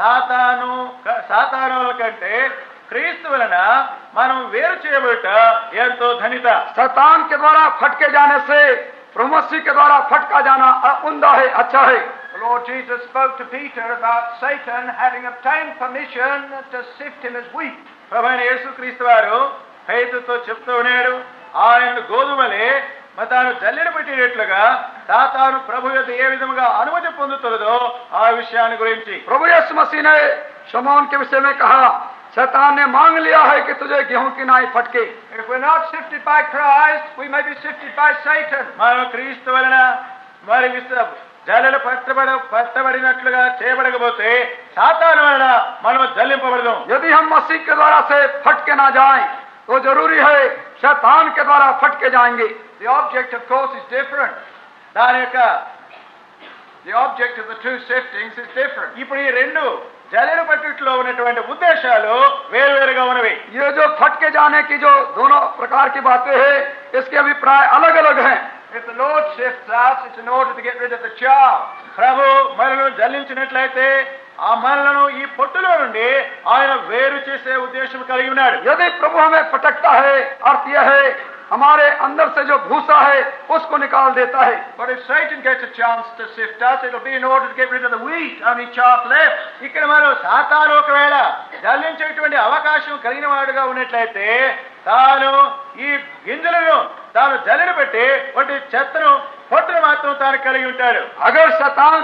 సాతాను కంటే క్రీస్తు వలన మనం వేరు చేయబడట ఎంతో ధనిత. शैतान के द्वारा फटके जाने से प्रभु मसीह के द्वारा फटका जाना उम्दा है, अच्छा है। The Lord Jesus spoke to Peter about Satan having obtained permission to sift him as wheat. ప్రభువైన యేసుక్రీస్తు వారు పేతురుతో చెప్తూ ఉన్నాడు, ఆయన గోధుమలే తాను జల్లెడ పెట్టేటట్లుగా సాతాను ప్రభు యొక్క ఏ విధముగా అనుమతి పొందుతుందో ఆ విషయాన్ని గురించి प्रभु यीशु मसीह ने शमौन के विषय में कहा, शैतान ने मांग लिया है कि तुझे गेहूं की नाई फटके। If we're not sifted by Christ, we may be sifted by Satan. మనం క్రీస్తు వలన మరి జల్లెడ పట్టబడినట్లుగా చేయబడకపోతే సాతాను వలన మనం జల్లింపబడదాం. यदि हम मसीह के द्वारा से फटके ना जाएं तो जरूरी है शैतान के द्वारा फटके जाएंगे। The object, of course, is different. దాని యొక్క The object of the two siftings is different. ఇప్పుడు ఈ రెండు జల్లెడ పట్టుట్లో ఉన్నటువంటి ఉద్దేశాలు వేరువేరుగా ఉన్నవి. ये जो फटके जाने की जो दोनों प्रकार की बातें हैं, इसके अभिप्राय अलग अलग हैं. If the Lord sifts us, it's in order to get rid of the chaff. ప్రభు మనలను జల్లించినట్లయితే ఆ మనలను ఈ పొట్టులో నుండి ఆయన వేరు చేసే ఉద్దేశం కలిగి ఉన్నాడు. यदि प्रभु हमें फटकता है, अर्थ यह है हमारे अंदर से जो भूसा है उसको निकाल देता है. But if Satan gets a chance to sift us, it'll be in order to get rid of the wheat, only chaff left. ఇక్కడ మనం సాతాను ఒకవేళ జల్లించేటువంటి అవకాశం కలిగిన వాడుగా ఉన్నట్లయితే తాను ఈ గింజలను తాను జల్లెడ పెట్టి వాటి చెత్తను పొట్టును మాత్రం తాను కలిగి ఉంటాడు. अगर शैतान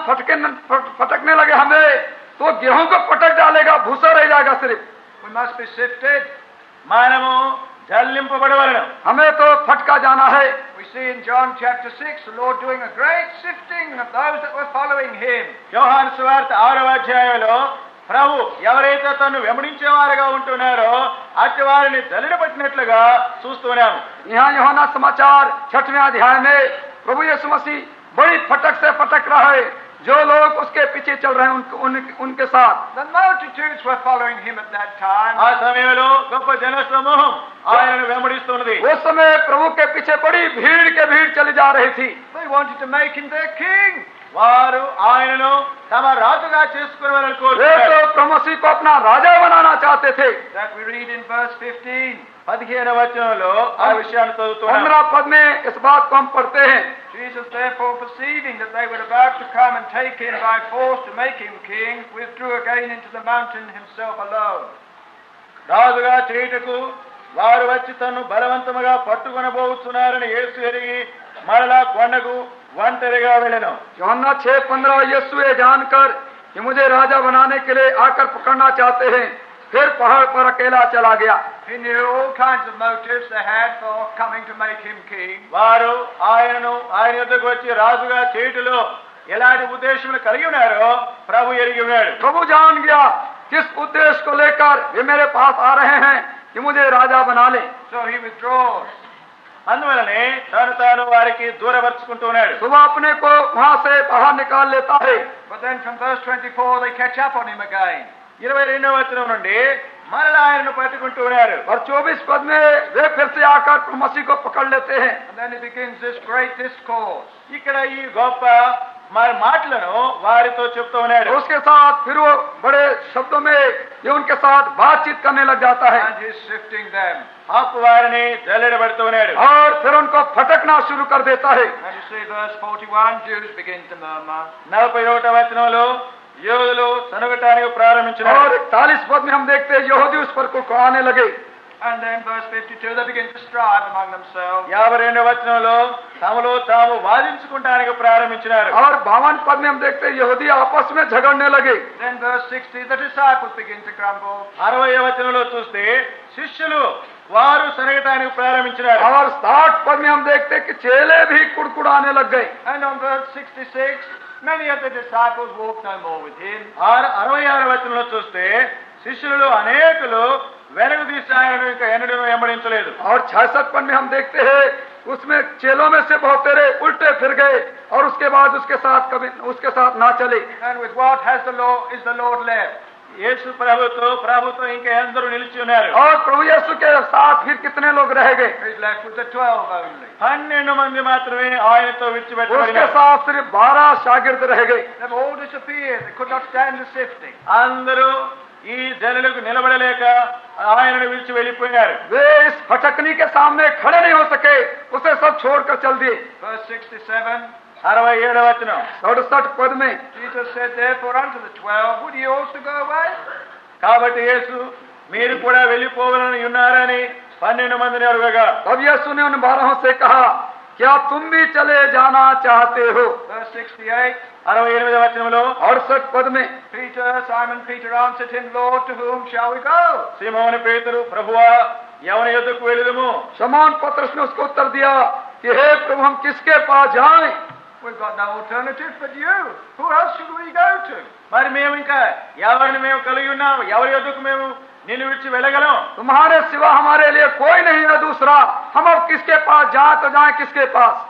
फटकने लगे हमें तो गेहूं को पटक डालेगा, भूसा रह जाएगा सिर्फ. We must be sifted. మనము జల్లింపబడవలను. हमें तो फटका जाना है. We see in John chapter 6, the Lord doing a great sifting of those that were following Him. యోహాను సువార్త 6వ అధ్యాయంలో ప్రభు ఎవరైతే తను వెంబడించేవారుగా ఉంటున్నారో అట్టి వారిని జల్లెడ పట్టినట్లుగా చూస్తున్నాము. यहाँ यूहन्ना समाचार 6वें अध्याय में प्रभु यीशु मसीह बड़ी फटक से फटक रहा है. जो लोग उसके पीछे चल रहे हैं उनके साथ. The multitudes were following Him at that time. ఆ సమయంలో గొప్ప జన సమూహం ఆయనను వెంబడిస్తున్నది. उस समय प्रभु के पीछे बड़ी भीड़ के भीड़ चली जा रही थी. They wanted to make Him their king. వారు ఆయనను తమ రాజుగా చేసుకునేవారని वे కోరుతున్నారు. तो प्रभु मसीह को अपना राजा बनाना चाहते थे. That we read in verse 15. 15వ వచనంలో ఆ విషయాన్ని చదువుతున్నాం. 15 पद में इस बात को हम पढ़ते हैं. Jesus, therefore, perceiving that they were about to come and take Him by force to make Him king, withdrew again into the mountain Himself alone. రాజుగా చేయుటకు వారు వచ్చి తను బలవంతముగా పట్టుకొనబోతున్నారని యేసు ఎరిగి మరలా కొండకు ఒంటరిగా వెళ్ళెను. यूहन्ना 6:15 यीशु ये जानकर कि मुझे राजा बनाने के लिए आकर पकड़ना चाहते हैं, फिर पहाड़ पर अकेला चला गया. He knew all kinds of motives they had for coming to make Him king. వారు ఆయన యొద్దకు వచ్చి రాజుగా చేయుటలో ఎలాంటి ఉద్దేశములు కలిగి ఉన్నారో ప్రభు ఎరిగి ఉన్నాడు. प्रभु जान गया किस उद्देश्य को लेकर वे मेरे पास आ रहे हैं कि मुझे राजा बना ले. So He withdraws. అందువలనే తాను వారికి దూరపరుచుకుంటూ ఉన్నాడు. सुबह अपने को वहां से बाहर निकाल लेता है. But then from verse 24 they catch up on Him again. 22వ వచనం నుండి మరలా ఆయనను పట్టుకుంటూ ఉన్నారు. और 24 पद में वे फिर से आकर प्रभु मसीह को पकड़ लेते हैं. And then He begins this great discourse. ఇక్కడ ఈ గొప్ప మరి మాటలను వారితో చెప్తూ ఉన్నాడు. उसके साथ फिर वो बड़े शब्दों में ये उनके साथ बातचीत करने लग जाता है. And He's sifting them. అప్పు వారిని జల్లెడబడుతూ ఉన్నాడు. और फिर उनको फटकना शुरू कर देता है. And you see verse 41, Jews begin to murmur. 41వ వచనంలో యోధులు సనగటానికి ప్రారంభించారు. और 41 पद में हम देखते हैं यहूदी उस पर को आने लगे. And then verse 52, they begin to strive among themselves. 52వ వచనంలో తమలో తాము వాదించుకుంటానికి ప్రారంభించారు. और 52 पद में हम देखते हैं यहूदी आपस में झगड़ने लगे. Then verse 60, the disciples begin to grumble. 60వ వచనంలో చూస్తే శిష్యులు వారు సనగటానికి ప్రారంభించారు. और 60 पद में हम देखते हैं कि चेले भी कुड़कुड़ाने लग गए. And on verse 66, many of the disciples walked no more with Him. 66వ వచనంలో చూస్తే శిష్యులు అనేకులు వెనక తీసి ఆయనను ఇంకా ఎన్నడూ వెంబడించలేదు. और 66 पद में हम देखते हैं उसमें चेलों में से बहुत तेरे उल्टे फिर गए और उसके बाद उसके साथ ना चले. And with what is the Lord left? యేసు ప్రభుతో ఇంకా ఎందరూ నిలిచి ఉన్నారు. और प्रभु यीशु के साथ फिर कितने लोग रह गए? He's left with the 12 only. 12 మంది మాత్రమే ఆయనతో उसके విడిచిపెట్టబడినారు. साथ सिर्फ 12 शागिर्द रह गए. They've all disappeared. They could not stand the sifting. అందరూ ఈ జనులకు నిలబడలేక ఆయనను విడిచి వెళ్ళిపోయినారు. वे इस फटकनी के सामने खड़े नहीं हो सके, उसे सब छोड़कर चल दिए. Verse 67, 67వ వచనం 67 पद में Jesus said, therefore unto the 12, would ye also go away? కాబట్టి యేసు మీరు కూడా వెళ్ళిపోవాలని ఉన్నారని 12 మందిని అడగగా तब यीशु ने उन 12 से कहा, क्या तुम भी चले जाना चाहते हो? Verse 68, 68వ వచనంలో 68 पद में Simon Peter answered him, Lord, to whom shall we go? సీమోను పేతురు ప్రభువా ఎవని యొద్దకు వెళ్ళుదుము? शमौन पतरस ने उसको उत्तर दिया कि हे प्रभु हम किसके पास जाएं? We've got no alternative but you. Who else should we go to? మరి మేము ఇంకా ఎవరిని మేము కలిగి ఉన్నాం? ఎవరి యొద్దకు మేము నిన్ను విడిచి వెళ్ళగలం? तुम्हारे सिवा हमारे लिए कोई नहीं है दूसरा. हम अब किसके पास जाएं तो जाएं किसके पास?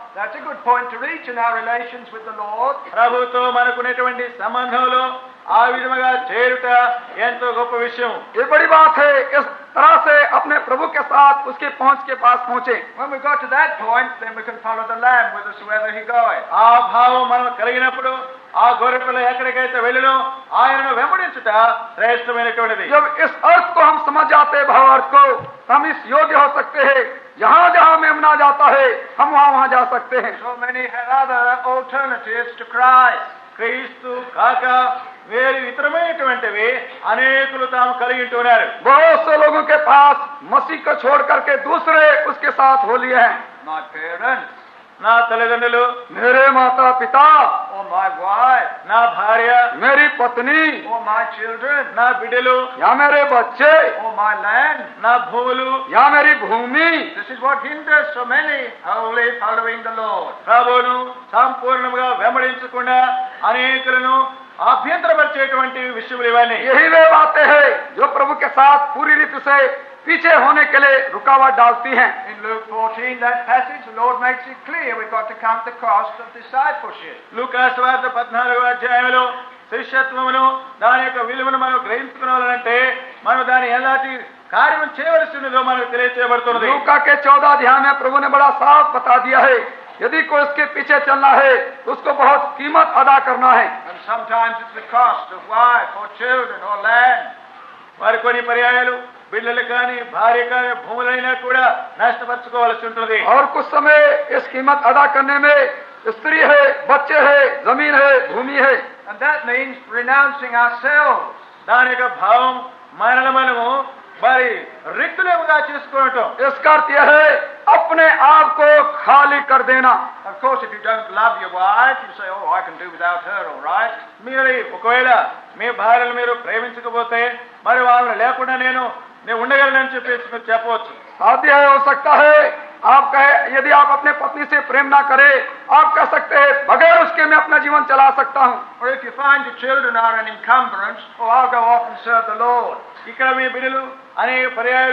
That's a good point to reach in our relations with the Lord. ప్రభుతో మనకున్నటువంటి సంబంధంలో ఆ విధముగా చేరుట ఎంతో గొప్ప విషయం. ये बड़ी बात है, इस तरह से अपने प्रभु के साथ उसके पहुंच के पास पहुंचे. When we got to that point, then we can follow the Lamb whithersoever he goeth. ఆ భావం మనం కలిగినప్పుడు ఆ గొర్రెపిల్ల ఎక్కడికైతే వెళ్ళినో ఆయనను వెంబడించుట శ్రేష్టమైనటువంటిది. जब इस अर्थ को हम समझ जाते हैं, भाव अर्थ को, हम इस योग्य हो सकते हैं. जहाँ जहाँ मेमना जाता है हम वहाँ जा सकते हैं. So many have other alternatives to Christ. క్రీస్తు కాక వేరు ఇతరమైనటువంటివి అనేకులు తాము కలిగి ఉంటున్నారు. बहुत से लोगों के पास मसीह को छोड़ करके दूसरे उसके साथ हो लिए हैं. My parents, నా తల్లిదండ్రులు, मेरे माता पिता, or my wife, నా భార్య, मेरी पत्नी, or my children, నా బిడ్డలు, या मेरे बच्चे, or my land. నా భూములు, या मेरी भूमि. This is what hinders so many wholly following the Lord. ప్రభువును సంపూర్ణంగా వెంబడించకుండా అనేకులను అభ్యంతరపరిచేటువంటి విషయములు ఇవన్నీ. यही वे बातें हैं जो प्रभु के साथ पूरी रीति से पीछे होने के लिए रुकावट डालती हैं. In Luke 14, that passage, the Lord makes it clear we've got to count the cost of discipleship. లూకా సువార్త 14వ అధ్యాయంలో శిష్యత్వమును దాని యొక్క విలువను మనం గ్రహించుకోవాలంటే మనం దాని ఎలాంటి కార్యం చేయవలసి ఉన్నదో మనకు తెలియచేయబడుతున్నది. लूका के 14 अध्याय में प्रभु ने बड़ा साफ बता दिया है, यदि कोई उसके पीछे चलना है तो उसको बहुत कीमत अदा करना है. And sometimes it's the cost of wife or children or land. వారి కొన్ని పర్యాయాలు బిడ్డలు కానీ భార్య కానీ భూములైనా కూడా నష్టపరచుకోవాల్సి ఉంటుంది. और कुछ समय इस कीमत अदा करने में स्त्री है, बच्चे है, जमीन है, भूमि है. And that means renouncing ourselves. దాని యొక్క భావం మనము మరి రిక్తులుగా చేసుకోవటం. इसका अर्थ यह है अपने आप को खाली कर देना. Of course, if you don't love your wife, you say, oh, I can do without her, all right. మీరు ఒకవేళ మీ భార్యను మీరు ప్రేమించకపోతే మరి వాళ్ళని లేకుండా నేను ఉండగలనని చెప్పేసి మీరు చెప్పవచ్చు. साध्य है, हो सकता है आप कहे, यदि आप अपने पत्नी से प्रेम ना करें, आप कह सकते हैं बगैर उसके मैं अपना जीवन चला सकता हूँ. Or if you find your children are an encumbrance, oh, I'll go off and serve the Lord. ఇక్కడ మీ బిడ్డలు అనేక పర్యాయాలు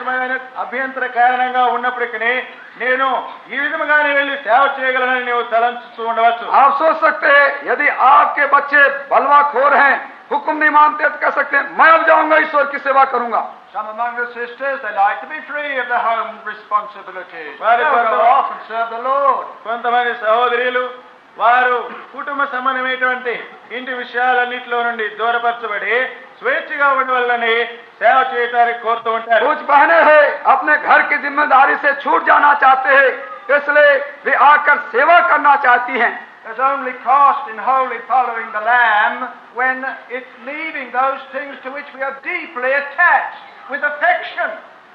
అభ్యంతర కారణంగా ఉన్నప్పటికీ నేను ఈ విధముగానే వెళ్ళి సేవ చేయగలనని నీవు తలంచుతూ ఉండవచ్చు. आप सोच सकते हैं यदि आपके बच्चे बलवाखोर हैं, हुक्म नहीं मानते तो कह सकते हैं मैं अब जाऊंगा ईश्वर की सेवा करूंगा. Some among the sisters, they like to be free of the home responsibilities. Very They'll good. go off and serve the Lord. కొంతమంది సహోదరులు వారు కుటుంబ సంబంధమైనటువంటి ఇంటి విషయాలన్నింటిలో నుండి దూరపరచబడి స్వేచ్ఛగా ఉండవాలని సేవ చేయడానికి కోరుతూ ఉంటారు. कुछ बहनें हैं अपने घर की जिम्मेदारी से छूट जाना चाहते हैं, इसलिए वे आकर सेवा करना चाहती हैं. There's only cost in wholly following the Lamb when it's leaving those things to which we are deeply attached with affection.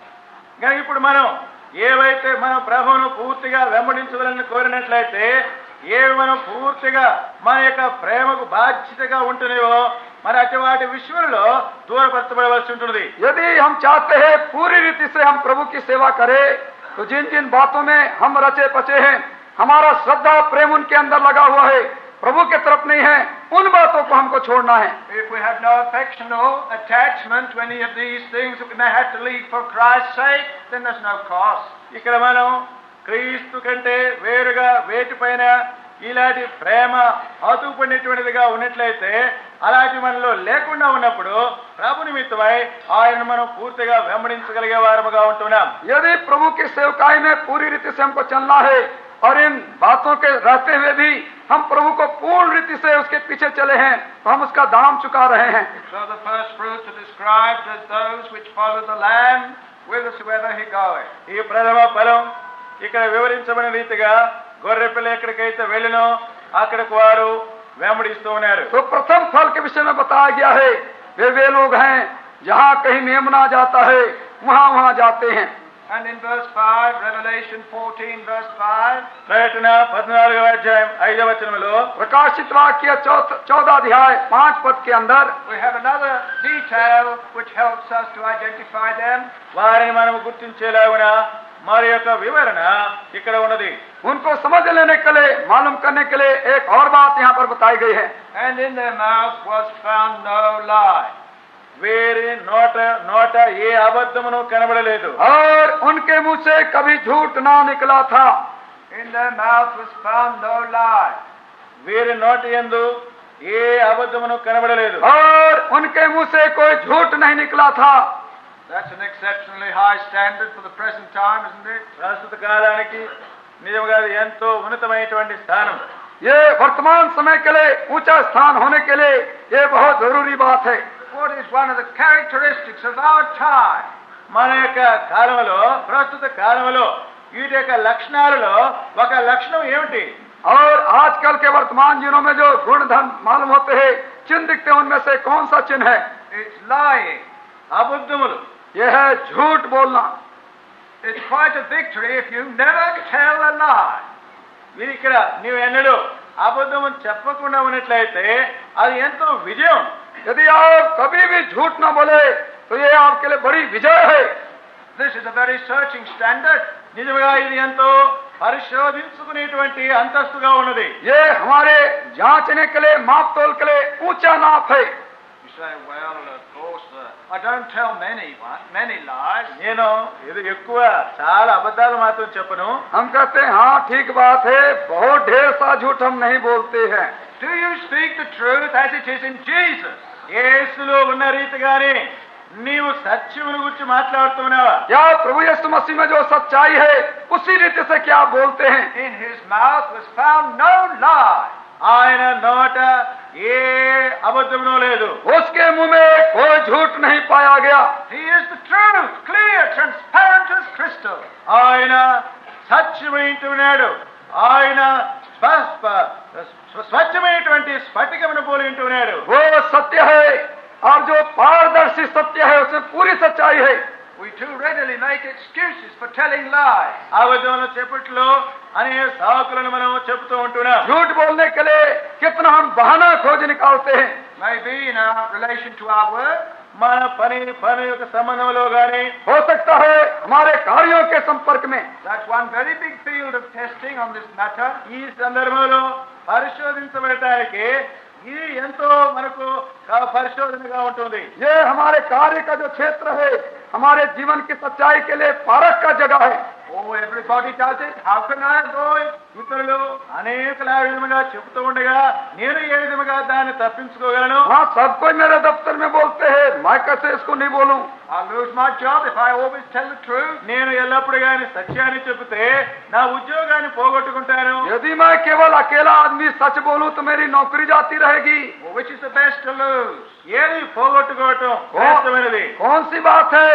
కానీ ఇప్పుడు మనం ఏవైతే మనం ప్రభువును పూర్తిగా వెంబడించవాలని కోరినట్లయితే ఏవి మనం పూర్తిగా మన యొక్క ప్రేమకు బాధ్యతగా ఉంటున్నాయో మరి అటు వాటి విషయంలో దూరపరచబడవలసి ఉంటుంది. यदि हम चाहते हैं पूरी रीति से हम प्रभु की सेवा करें तो जिन जिन बातों में हम रचे पचे हैं, हमारा श्रद्धा प्रेम उनके अंदर लगा हुआ है, प्रभु के तरफ नहीं है, उन बातों को हमको छोड़ना है. If we have no affectional attachment to any of these things that we may have to leave for Christ's sake, then there's no cost. ఇక్కడ మనం క్రీస్తు కంటే వేరుగా వేటిపైన ఇలాంటి ప్రేమ హత్తుకునేటువంటిదిగా ఉన్నట్లయితే అలాంటి మనలో లేకుండా ఉన్నప్పుడు ప్రభు నిమిత్తమై ఆయన మనం పూర్తిగా వెంబడించగలిగే వారముగా ఉంటున్నాం. यदि प्रभु की सेवकाई में पूरी रीति से हमको चलना है और इन बातों के रहते हुए भी हम प्रभु को पूर्ण रीति से उसके पीछे चले हैं तो हम उसका दाम चुका रहे हैं. So the first fruits are described as those which follow the Lamb whithersoever he goeth. ఈ ప్రథమ ఫలం ఇక్కడ వివరించబడిన రీతిగా గొర్రెపిల్ల ఎక్కడికైతే వెళ్ళినో అక్కడికి వారు వెంబడిస్తూ ఉన్నారు. तो प्रथम फल के विषय में बताया गया है वे लोग हैं जहाँ कहीं मेमना जाता है वहाँ वहाँ जाते हैं. And in verse 5, Revelation 14 verse 5, ప్రకటన 14వ అధ్యాయం 5వ వచనంలో प्रकाशित वाक्य 14 अध्याय 5 पद के अंदर we have another detail which helps us to identify them. వారిని మనం గుర్తించేలాగున మరి యొక్క వివరణ ఇక్కడ ఉన్నది. उनको समझ लेने के लिए, मालूम करने के लिए एक और बात यहाँ पर बताई गई है. And in their mouth was found no lie. వేరే నోట ఏ అబద్ధమును కనబడలేదు. और उनके मुंह से कभी झूठ ना निकला था. In their mouth was found no lie. వీరి నోటి యందు ఏ అబద్ధమును కనబడలేదు. और उनके मुंह से कोई झूठ नहीं निकला था. That's an exceptionally high standard for the present time, isn't it? ప్రస్తుత కాలానికి నిజంగా అది ఎంతో ఉన్నతమైనటువంటి స్థానం. ये वर्तमान समय के लिए ऊंचा स्थान होने के लिए ये बहुत जरूरी बात है. What is one of the characteristics of our time? మన యొక్క కాలంలో, ప్రస్తుత కాలంలో వీటి యొక్క లక్షణాలలో ఒక లక్షణం ఏమిటి? और आजकल के वर्तमान दिनों में जो गुण धर्म मालूम होते हैं, चिन्ह दिखते हैं, उनमें से कौन सा चिन्ह है? It's lying. అబద్ధములు. यह है झूठ बोलना. It's quite a victory if you never tell a lie. వీరి ఇక్కడ నీవు ఎన్నడూ అబద్ధము చెప్పకుండా ఉన్నట్లయితే అది ఎంతో విజయం. यदि आप कभी भी झूठ न बोले तो ये आपके लिए बड़ी विजय है. This is a very searching standard. నిజంగా ఇది ఎంతో పరిశోధించుకునేటువంటి అంతస్తుగా ఉన్నది. ये हमारे जांचने के लिए, माप तोल के लिए ऊंचा नाप है. You say, well, of course, I don't tell many lies. నేను ఇది ఎక్కువ చాలా అబద్ధాలు మాత్రం చెప్పను. हम कहते हैं हाँ ठीक बात है, बहुत ढेर सा झूठ हम नहीं बोलते हैं. Do you speak the truth as it is in Jesus? యేసులో ఉన్న రీతిగానే నీవు సత్యమును గురించి మాట్లాడుతున్నావా? क्या प्रभु यीशु मसीह में जो सच्चाई है उसी रीति से क्या बोलते हैं? In his mouth was found no lie. ఆయన నోట ఏ అబద్ధమునో లేదు. उसके मुंह में कोई झूठ नहीं पाया गया. He is the truth, clear, transparent as crystal. ఆయన సత్యమైనటువంటి ఆయన స్వచ్ఛమైనటువంటి స్ఫటికమును పోలి ఉంటున్నాడు. वो सत्य है और जो पारदर्शी सत्य है उसमें पूरी सच्चाई है. We too readily make excuses for telling lies. అబద్ధములు చెప్పుట్లో అనేక సాకులను మనం చెబుతూ ఉంటున్నాం. झूठ बोलने के लिए कितना हम बहाना खोज निकालते हैं. Maybe in our relation to our work. మన పని యొక్క సంబంధంలో గాని, हो सकता है हमारे कार्यों के संपर्क में. That's one very big field of testing on this matter. ఈ సందర్భంలో పరిశోధించబడటానికి ఇది ఎంతో మనకు పరిశోధనగా ఉంటుంది. ये हमारे कार्य का जो क्षेत्र है, हमारे जीवन की सच्चाई के लिए पारख का जगह है. Oh, everybody does it. How can I avoid? ఇతరులు అనేకలా విధముగా చెబుతూ ఉండగా నేను ఏ విధముగా దాన్ని తప్పించుకోగలను? हाँ, सब कोई मेरे दफ्तर में बोलते हैं, मैं कैसे इसको नहीं बोलूं? I'll lose my job if I always tell the truth. నేను ఎల్లప్పుడు గాని సత్యాన్ని చెబితే నా ఉద్యోగాన్ని పోగొట్టుకుంటాను. यदि मैं केवल अकेला आदमी सच बोलूं तो मेरी नौकरी जाती रहेगी. Well, which is the best to lose? ఏది పోగొట్టుకోవటం శ్రేష్టమైనది? कौन सी बात है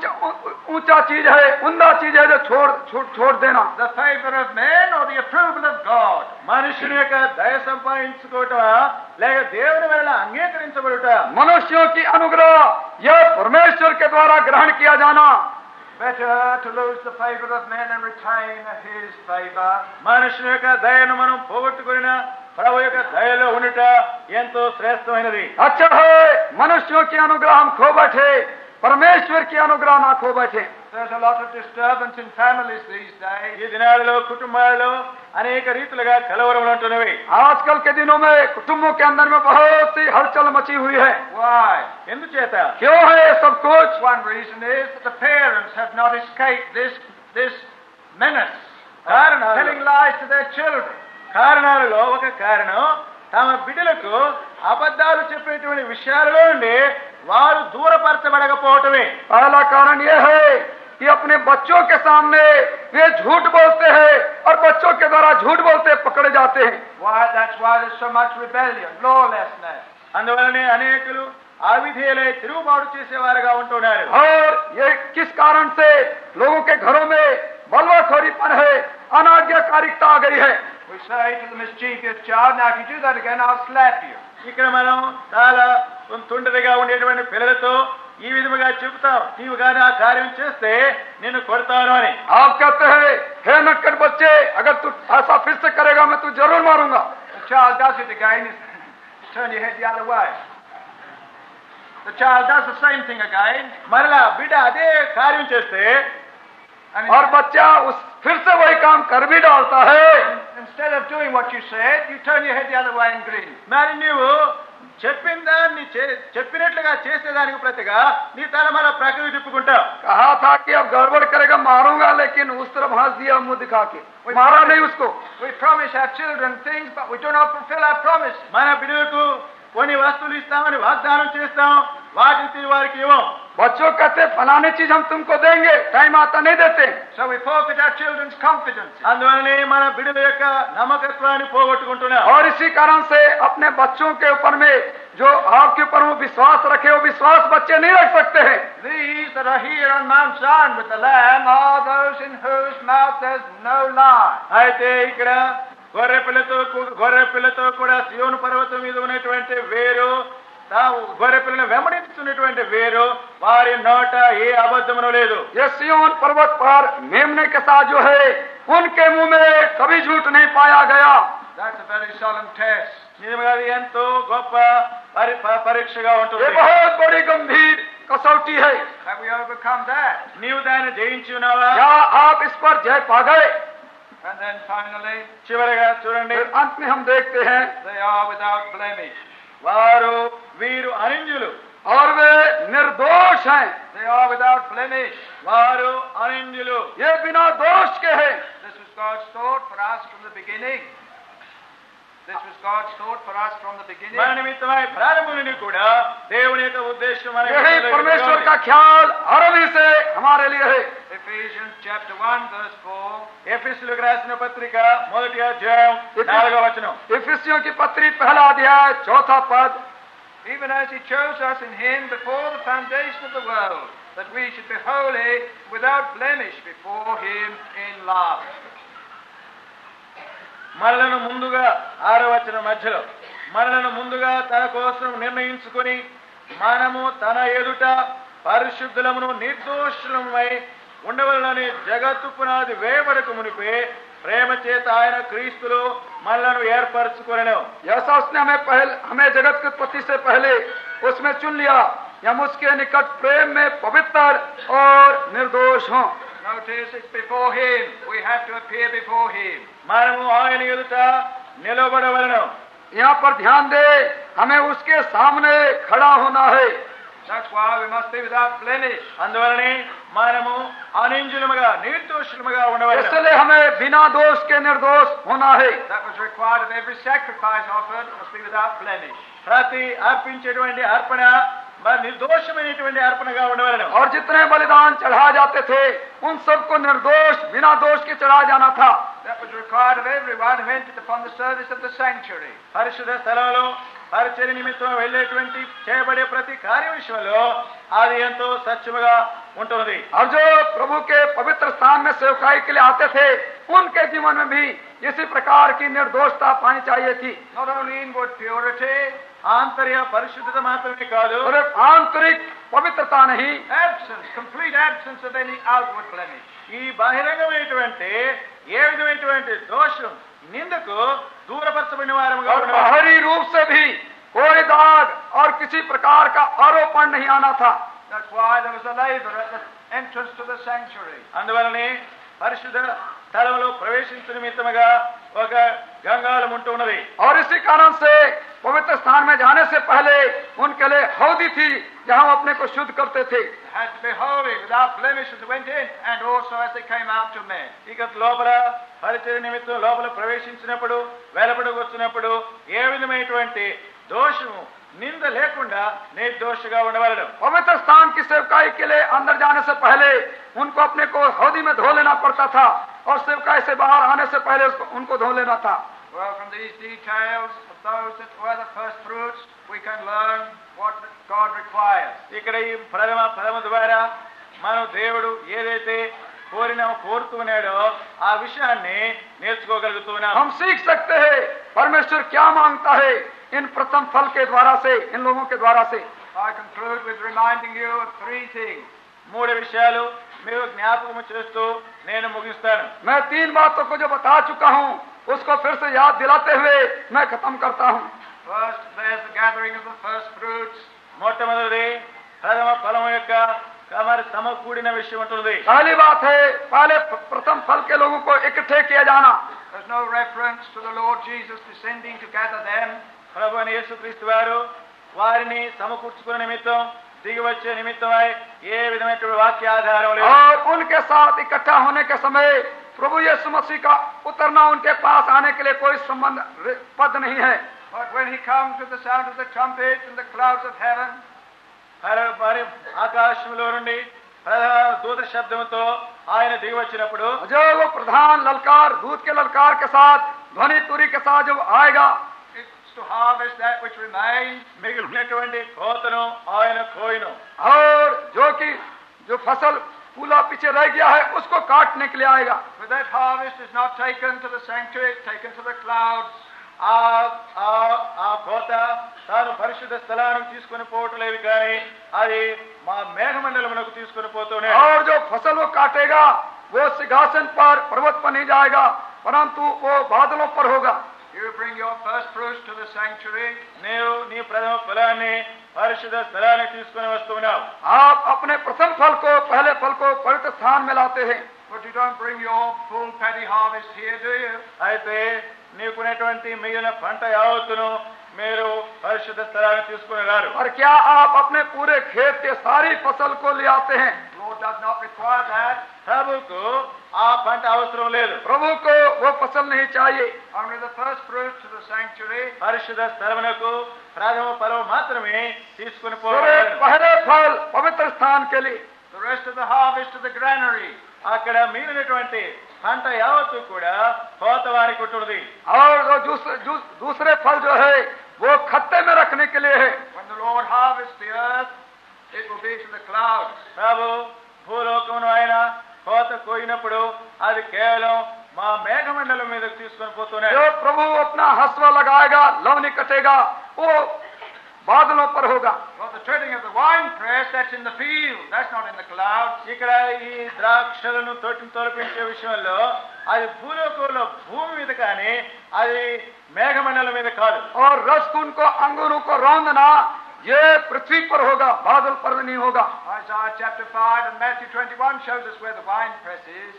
ऊंचा चीज है, उम्दा चीज है जो छोड़ देना? The favor of men or the approval of God? మనుషుని యొక్క దయ సంపాదించుకోవటమా లేక దేవుని వలన అంగీకరించబడుట? मनुष्यों की अनुग्रह यह परमेश्वर के द्वारा ग्रहण किया जाना. Better to lose the favor of men and retain his favor. మనుషుని యొక్క దయను మనం పోగొట్టుకున్నా ప్రభు యొక్క దయలో ఉండుట ఎంతో శ్రేష్టమైనది. अच्छा है मनुष्यों की अनुग्रह हम खो बैठे, परमेश्वर की अनुग्रह ना खो बैठे. There's a lot of disturbance in families these days. ఈ దినాలలో కుటుంబాలలో అనేక రీతులుగా కలవరములు ఉంటున్నవి. आजकल के दिनों में कुटुंबों के अंदर में बहुत सी हलचल मची हुई है. Why? ఎందుచేత? क्यों है ये सब कुछ? One reason is that the parents have not escaped this menace of కారణాలు. telling lies to their children. కారణాలలో ఒక కారణం తమ బిడ్డలకు అబద్ధాలు చెప్పేటువంటి విషయాలలో నుండి వారు దూరపరచబడకపోవటమే. पहला कारण यह है कि अपने बच्चों के सामने वे झूठ बोलते हैं और बच्चों के द्वारा झूठ बोलते पकड़े जाते हैं. Why? That's why there's so much rebellion, lawlessness. అందువలనే అనేకులు అవిధేయులై తిరుగుబాటు చేసేవారుగా ఉంటున్నారు. और ये किस कारण से लोगों के घरों में बलवाखोरीपन है, अनाज्ञाकारिता आ गई है. We say to the mischievous child, now if you do that again, I'll slap you. ఇక్కడ మనం చాలా తుంటరిగా ఉండేటువంటి పిల్లలతో ఈ విధముగా చెబుతాం, నీవు కానీ ఆ కార్యం చేస్తే నేను కొడతాను అని. आप कहते हैं हे नटखट बच्चे, अगर तू ऐसा फिर से करेगा मैं तू जरूर मारूंगा. The child does it again, turn your head the other way. The child does the same thing again. మరలా బిడ్డ అదే కార్యం చేస్తే और बच्चा उस फिर से वही काम कर भी डालता है. Instead of doing what you said, you turn your head the other way and grin. మరి నీవు చెప్పిన దాన్ని చెప్పినట్లుగా చేసేదానికి ప్రతిగా నీ తల మన ప్రక్కకి తిప్పుకుంటావు. कहा था कि अब गड़बड़ करेगा मारूंगा, लेकिन उस तरफ हंस दिया मुंह दिखा के, मारा नहीं उसको. We promise our children things, but we do not fulfill our promises. మన బిడ్డలకు కొన్ని వస్తువులు ఇస్తామని వాగ్దానం చేస్తాం, వాటిని తిరిగి వారికి ఇవ్వం. बच्चों कहते फलाने चीज हम तुमको देंगे, टाइम आता नहीं देते. So we forfeit our children's confidence. అందువలనే మన బిడ్డల యొక్క నమ్మకత్వాన్ని పోగొట్టుకుంటున్నాం. और इसी कारण से अपने बच्चों के ऊपर में जो आपके ऊपर वो विश्वास रखे, वो विश्वास बच्चे नहीं रख सकते हैं. These that are here on Mount Zion with the Lamb are those in whose mouth there's no lie. అయితే ఇక్కడ గొర్రె పిల్లతో కూడా సియోను పర్వతం మీద ఉన్నటువంటి వేరు, గొర్రె పిల్లని వెంబడిస్తున్నటువంటి వేరు, వారి నోట ఏ అబద్ధమును లేదు. ये सिय्योन पर्वत पर मेमने के साथ जो है, उनके मुंह में कभी झूठ नहीं पाया गया. That's a very solemn test. నిజంగా అది ఎంతో గొప్ప పరీక్షగా ये ఉంటుంది. बहुत बड़ी गंभीर कसौटी है. Have we overcome that? నీవు దాన్ని జయించి ఉన్నావా? क्या आप इस पर जय पा गए? And then finally, చివరిగా చూడండి, फिर अंत में हम देखते हैं they are without blemish. వీరు అనింజులు, और वे निर्दोष हैं. They are without blemish. వారు అనింజులు. ये बिना दोष के हैं. This was God's thought for us from the beginning. This was God's thought for us from the beginning. మన నిమిత్తమై ప్రారంభం నుండి కూడా దేవుని యొక్క ఉద్దేశం మన यही परमेश्वर का ख्याल आरंभ से हमारे लिए है. Ephesians chapter 1 verse 4. ఎఫెసీయులకు రాసిన పత్రిక 1వ అధ్యాయం 4వ వచనం. इफिसियों की पत्री पहला अध्याय 4वां पद. Even as he chose us in him before the foundation of the world, that we should be holy without blemish before him in love. మనలను ముందుగా 6వ వచనం మధ్యలో, మనలను ముందుగా తన కోసం నిర్ణయించుకొని మనము తన ఎదుట పరిశుద్ధులమును నిర్దోషులమై ఉండవలనని జగత్తు పునాది వేయబడక మునిపే ప్రేమ చేత ఆయన క్రీస్తులో మనలను ఏర్పరచుకొనెను. ऐसा उसने हमें जगत की उत्पत्ति से पहले उसमें चुन लिया, हम उसके निकट प्रेम में पवित्र और निर्दोष हों. Notice it's before him. We have to appear before him. మనము ఆయన ఎదుట నిలబడవలెను. यहाँ पर ध्यान दे, हमें उसके सामने खड़ा होना है. That's why we must be without blemish. అందువలనే మనము అనింజులముగా నిర్దోషులముగా ఉండవలెను. इसलिए हमें बिना दोष के निर्दोष होना है. That was required of every sacrifice offered, must be without blemish. ప్రతి అర్పించేటువంటి అర్పణ నిర్దోషమైనటువంటి అర్పణగా ఉండవలెను. और जितने बलिदान चढ़ा जाते थे, उन सबको निर्दोष बिना दोष के चढ़ा जाना था. That was required of everyone who entered upon the service of the sanctuary. పరిశుద్ధ స్థలంలో పరిచర్య నిమిత్తం వెళ్ళేటువంటి చేయబడే ప్రతి కార్య విషయంలో అది ఎంతో సత్యముగా ఉంటుంది. और जो प्रभु के पवित्र स्थान में सेवकाई के लिए आते थे, उनके जीवन में भी इसी प्रकार की निर्दोषता पानी चाहिए थी. Not only inward purity, ఆంతర్య పరిశుద్ధత మాత్రమే కాదు, और एक आंतरिक पवित्रता नहीं, absence, complete absence of any outward blemish. ఈ బహిరంగమైనటువంటి ఏ విధమైనటువంటి దోషం నిందకు దూరపరచబడిన వారముగా और ఉండవాలి. बाहरी रूप से भी कोई दाग और किसी प्रकार का आरोपण नहीं आना था. That's why there was a laver at the entrance to the sanctuary. అందువలనే పరిశుద్ధ స్థలంలో ప్రవేశించే నిమిత్తముగా ఒక గంగాళం ఉంటూ ఉన్నది. और इसी कारण से पवित्र स्थान में जाने से पहले उनके लिए हौदी थी, जहां वो अपने को शुद्ध करते थे. They had to be holy without blemish as they went in, and also as they came out to men. ఇక లోపల పరిచర్య నిమిత్తం లోపల ప్రవేశించినప్పుడు వెలుపడకు వచ్చినప్పుడు ఏ విధమైనటువంటి దోషము నింద లేకుండా నిర్దోషగా ఉండవలెను. पवित्र स्थान की सेवकाई के लिए अंदर जाने से पहले उनको अपने को हौदी में धो लेना पड़ता था, और सेवकाई से बाहर आने से पहले उनको धो लेना था. Well, from these details of those that were the first fruits, we can learn what God requires. ఇక్కడ ఈ ప్రథమ ఫలము ద్వారా మనం దేవుడు ఏదైతే కోరుతున్నాడో ఆ విషయాన్ని నేర్చుకోగలుగుతున్నాం. हम सीख सकते हैं परमेश्वर क्या मांगता है इन प्रथम फल के द्वारा से, इन लोगों के द्वारा से. I conclude with reminding you of three things. 3 విషయాలు మీరు జ్ఞాపకం చేస్తూ నేను ముగిస్తాను. मैं 3 बातों को जो बता चुका हूं, उसको फिर से याद दिलाते हुए मैं खत्म करता हूं. First, there's the gathering of the first fruits. మొట్టమొదటిది ప్రథమ ఫలం యొక్క సమకూడిన విషయం ఉంటుంది. पहली बात है, पहले प्रथम फल के लोगों को इकट्ठे किया जाना. There's no reference to the Lord Jesus descending to gather them. ప్రభు అయిన యేసుక్రీస్తు వారు వారిని సమకూర్చుకునే నిమిత్తం దిగి వచ్చే నిమిత్తమై ఏ విధమైనటువంటి వాక్య ఆధారం లేదు. और उनके साथ इकट्ठा होने के समय प्रभु यीशु मसीह का उतरना उनके पास आने के लिए कोई संबंध पद नहीं है. But when he comes with the sound of the trumpet and the clouds of heaven, మరి ఆకాశంలో నుండి దూత శబ్దంతో ఆయన దిగి వచ్చినప్పుడు जो वो प्रधान ललकार दूत के ललकार के साथ ध्वनि तुरी के साथ जब आएगा, it's to harvest that which remains. మిగిలినటువంటి కోతను ఆయన కోయిను, और जो फसल पूला पीछे रह गया है उसको काटने के लिए आएगा. But that harvest is not taken to the sanctuary, it's taken to the clouds. ఆ కోత తాను పరిశుద్ధ స్థలానికి తీసుకుని పోవట్లేదు కానీ అది మా మేఘమండలమునకు తీసుకుని పోతూనే. और जो फसल वो काटेगा वो सिंहासन पर पर्वत पर नहीं जाएगा, परंतु वो बादलों पर होगा. You bring your first fruits to the sanctuary. నీవు నీ ప్రథమ ఫలాన్ని పరిశుద్ధ స్థలానికి తీసుకుని వస్తున్నావు. आप अपने प्रथम फल को पहले फल को पवित्र स्थान में लाते हैं. But you don't bring your full paddy harvest here, do you? అయితే నీకునేటువంటి మిగిలిన పంట యావత్తును మీరు పరిశుద్ధ స్థలానికి తీసుకుని రారు. और क्या आप अपने पूरे खेत के सारी फसल को ले आते हैं? Lord does not require that. ప్రభుకు ఆ పంట అవసరం లేదు. प्रभु को वो फसल नहीं चाहिए. Only the first fruits to the sanctuary. పరిశుద్ధ స్థలమునకు ప్రథమ ఫలం మాత్రమే తీసుకుని पूरे పోవాలి. पहले फल पवित्र स्थान के लिए. The rest of the harvest to the granary. అక్కడ మిగిలినటువంటి పంట యావత్తు కూడా కోత వారికి ఉంటుంది. और दूसरे फल जो है वो खत्ते में रखने के लिए है. When the Lord harvests the earth, it will be to the clouds. ప్రభు భూలోకమును ఆయన కోత కోయినప్పుడు అది కేవలం మా మేఘమండలం మీదకు తీసుకొని పోతూనే. जो प्रभु अपना हसवा लगाएगा, लवनी कटेगा, वो बादलों पर होगा. Well, the treading of the wine press, that's in the field, that's not in the clouds. ఇక్కడ ఈ ద్రాక్షలను తొలపించే విషయంలో అది భూలోకంలో భూమి మీద కానీ అది మేఘమండలం మీద కాదు. और रसकुन को अंगूरों को रौंदना ये पृथ्वी पर होगा, बादल पर नहीं होगा. Isaiah chapter 5 and Matthew 21 shows us where the wine press is.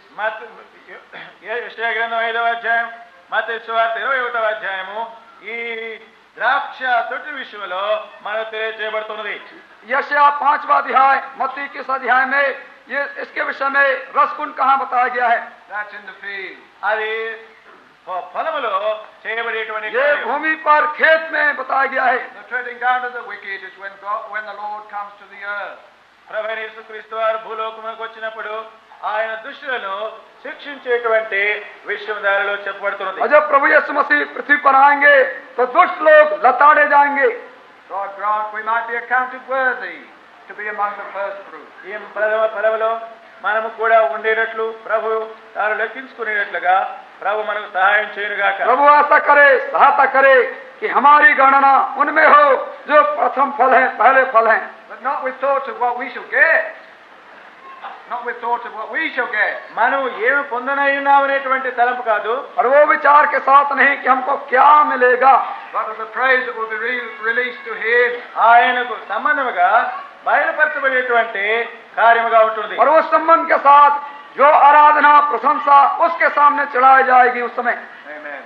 యెషయా గ్రంథం 5వ అధ్యాయం, మత్తయి సువార్త 21వ అధ్యాయము ఈ ద్రాక్ష తొట్టి విషయంలో మనకు తెలియజేయబడుతున్నది. यशायाह 5वां अध्याय, मत्ती के इस अध्याय में ये इसके विषय में रसकुन कहाँ बताया गया है? That's in the field. అది ఫలములో చేయబడేటువంటి ये भूमि पर खेत में बताया गया है. The treading down of the wicked is when the Lord comes to the earth. ప్రభువైన యేసుక్రీస్తు వారు భూలోకమునకు వచ్చినప్పుడు ఆయన దుష్టులను శిక్షించేటువంటి విషయం దానిలో చెప్పబడుతున్నది. और जब प्रभु यीशु मसीह पृथ्वी पर आएंगे तो दुष्ट लोग लताड़े जाएंगे. God grant we might be accounted worthy to be among the first fruits. ఈ ప్రథమ ఫలములో మనము కూడా ఉండేటట్లు ప్రభు తాను లెక్కించుకునేటట్లుగా ప్రభు మనకు సహాయం చేయనుగాక. प्रभु ऐसा करे, सहायता करे कि हमारी गणना उनमें हो जो प्रथम फल है, पहले फल हैं. But not with thoughts of what we shall get. Not with thoughts of what we shall get. మనం ఏమి పొందనై ఉన్నామనేటువంటి తలంపు కాదు. और वो विचार के साथ नहीं कि हमको क्या मिलेगा. But of the praise that will be released to Him. ఆయనకు సంబంధముగా బయలుపరచబడేటువంటి కార్యముగా ఉంటుంది. और उस संबंध के साथ जो आराधना प्रशंसा उसके सामने चढ़ाई जाएगी उस समय. Amen.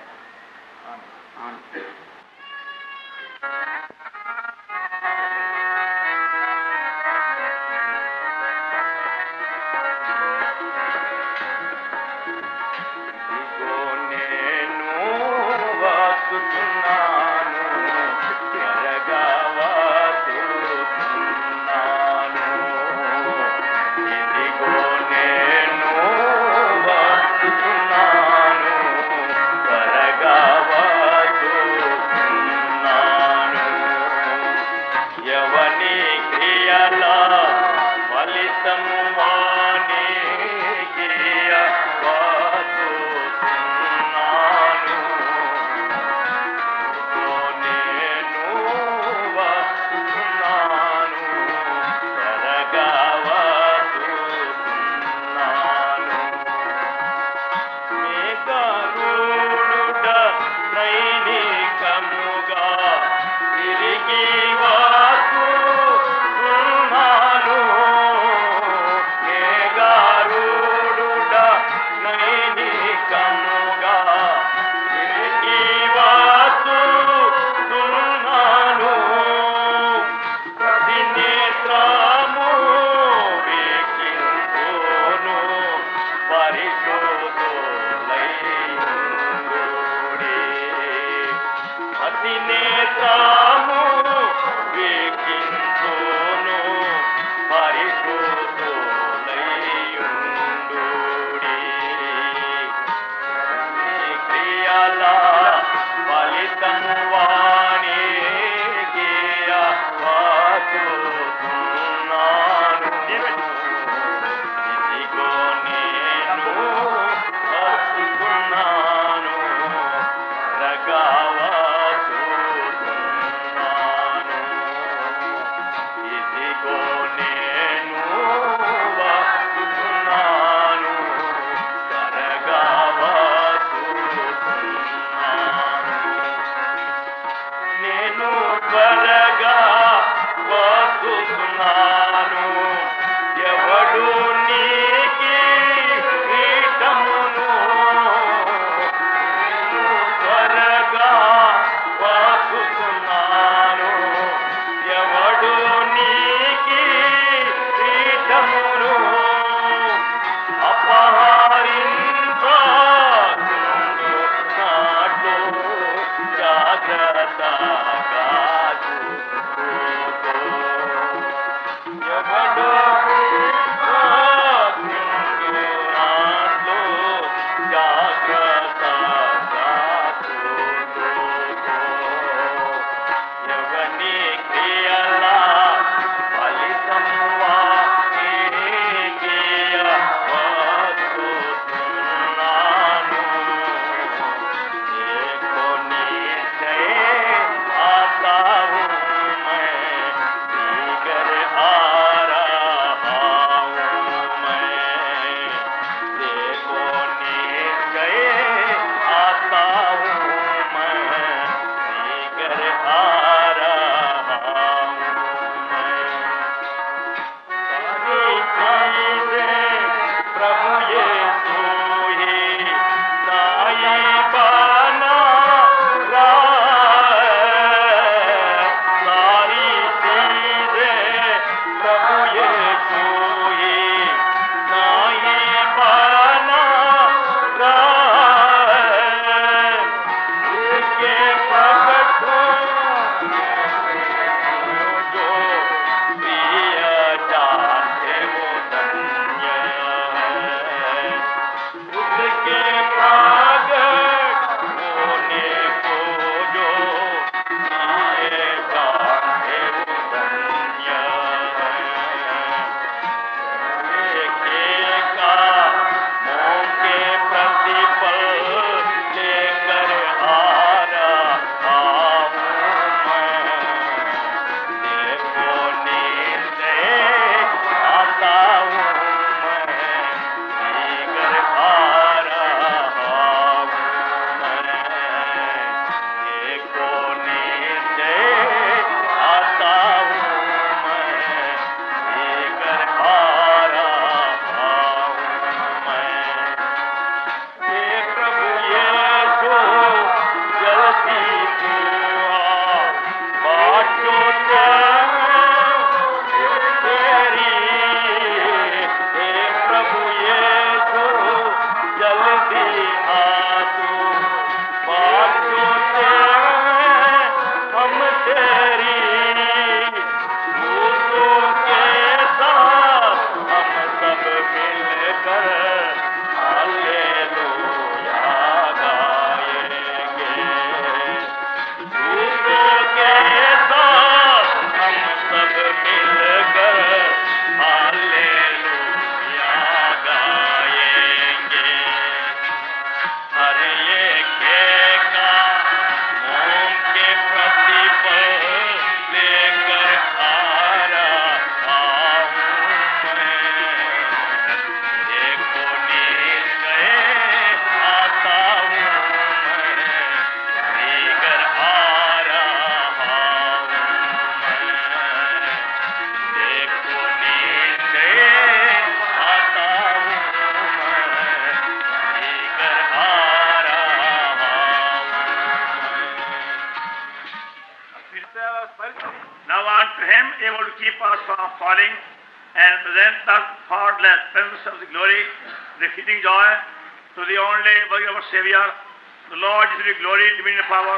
Now unto him able to keep us from falling and present us faultless presence of the glory, the exceeding joy, to the only work of our Savior, the Lord is the glory, dominion, power,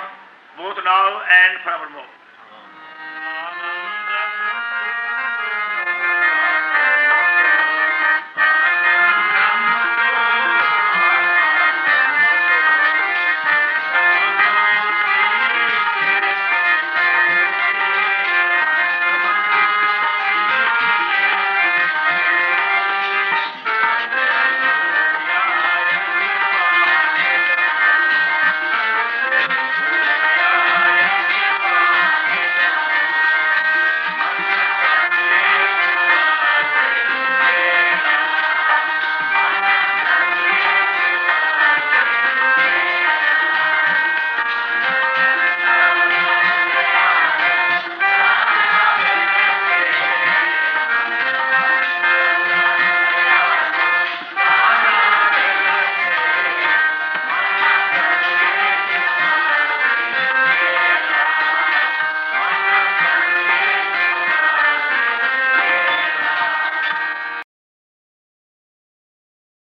both now and forevermore.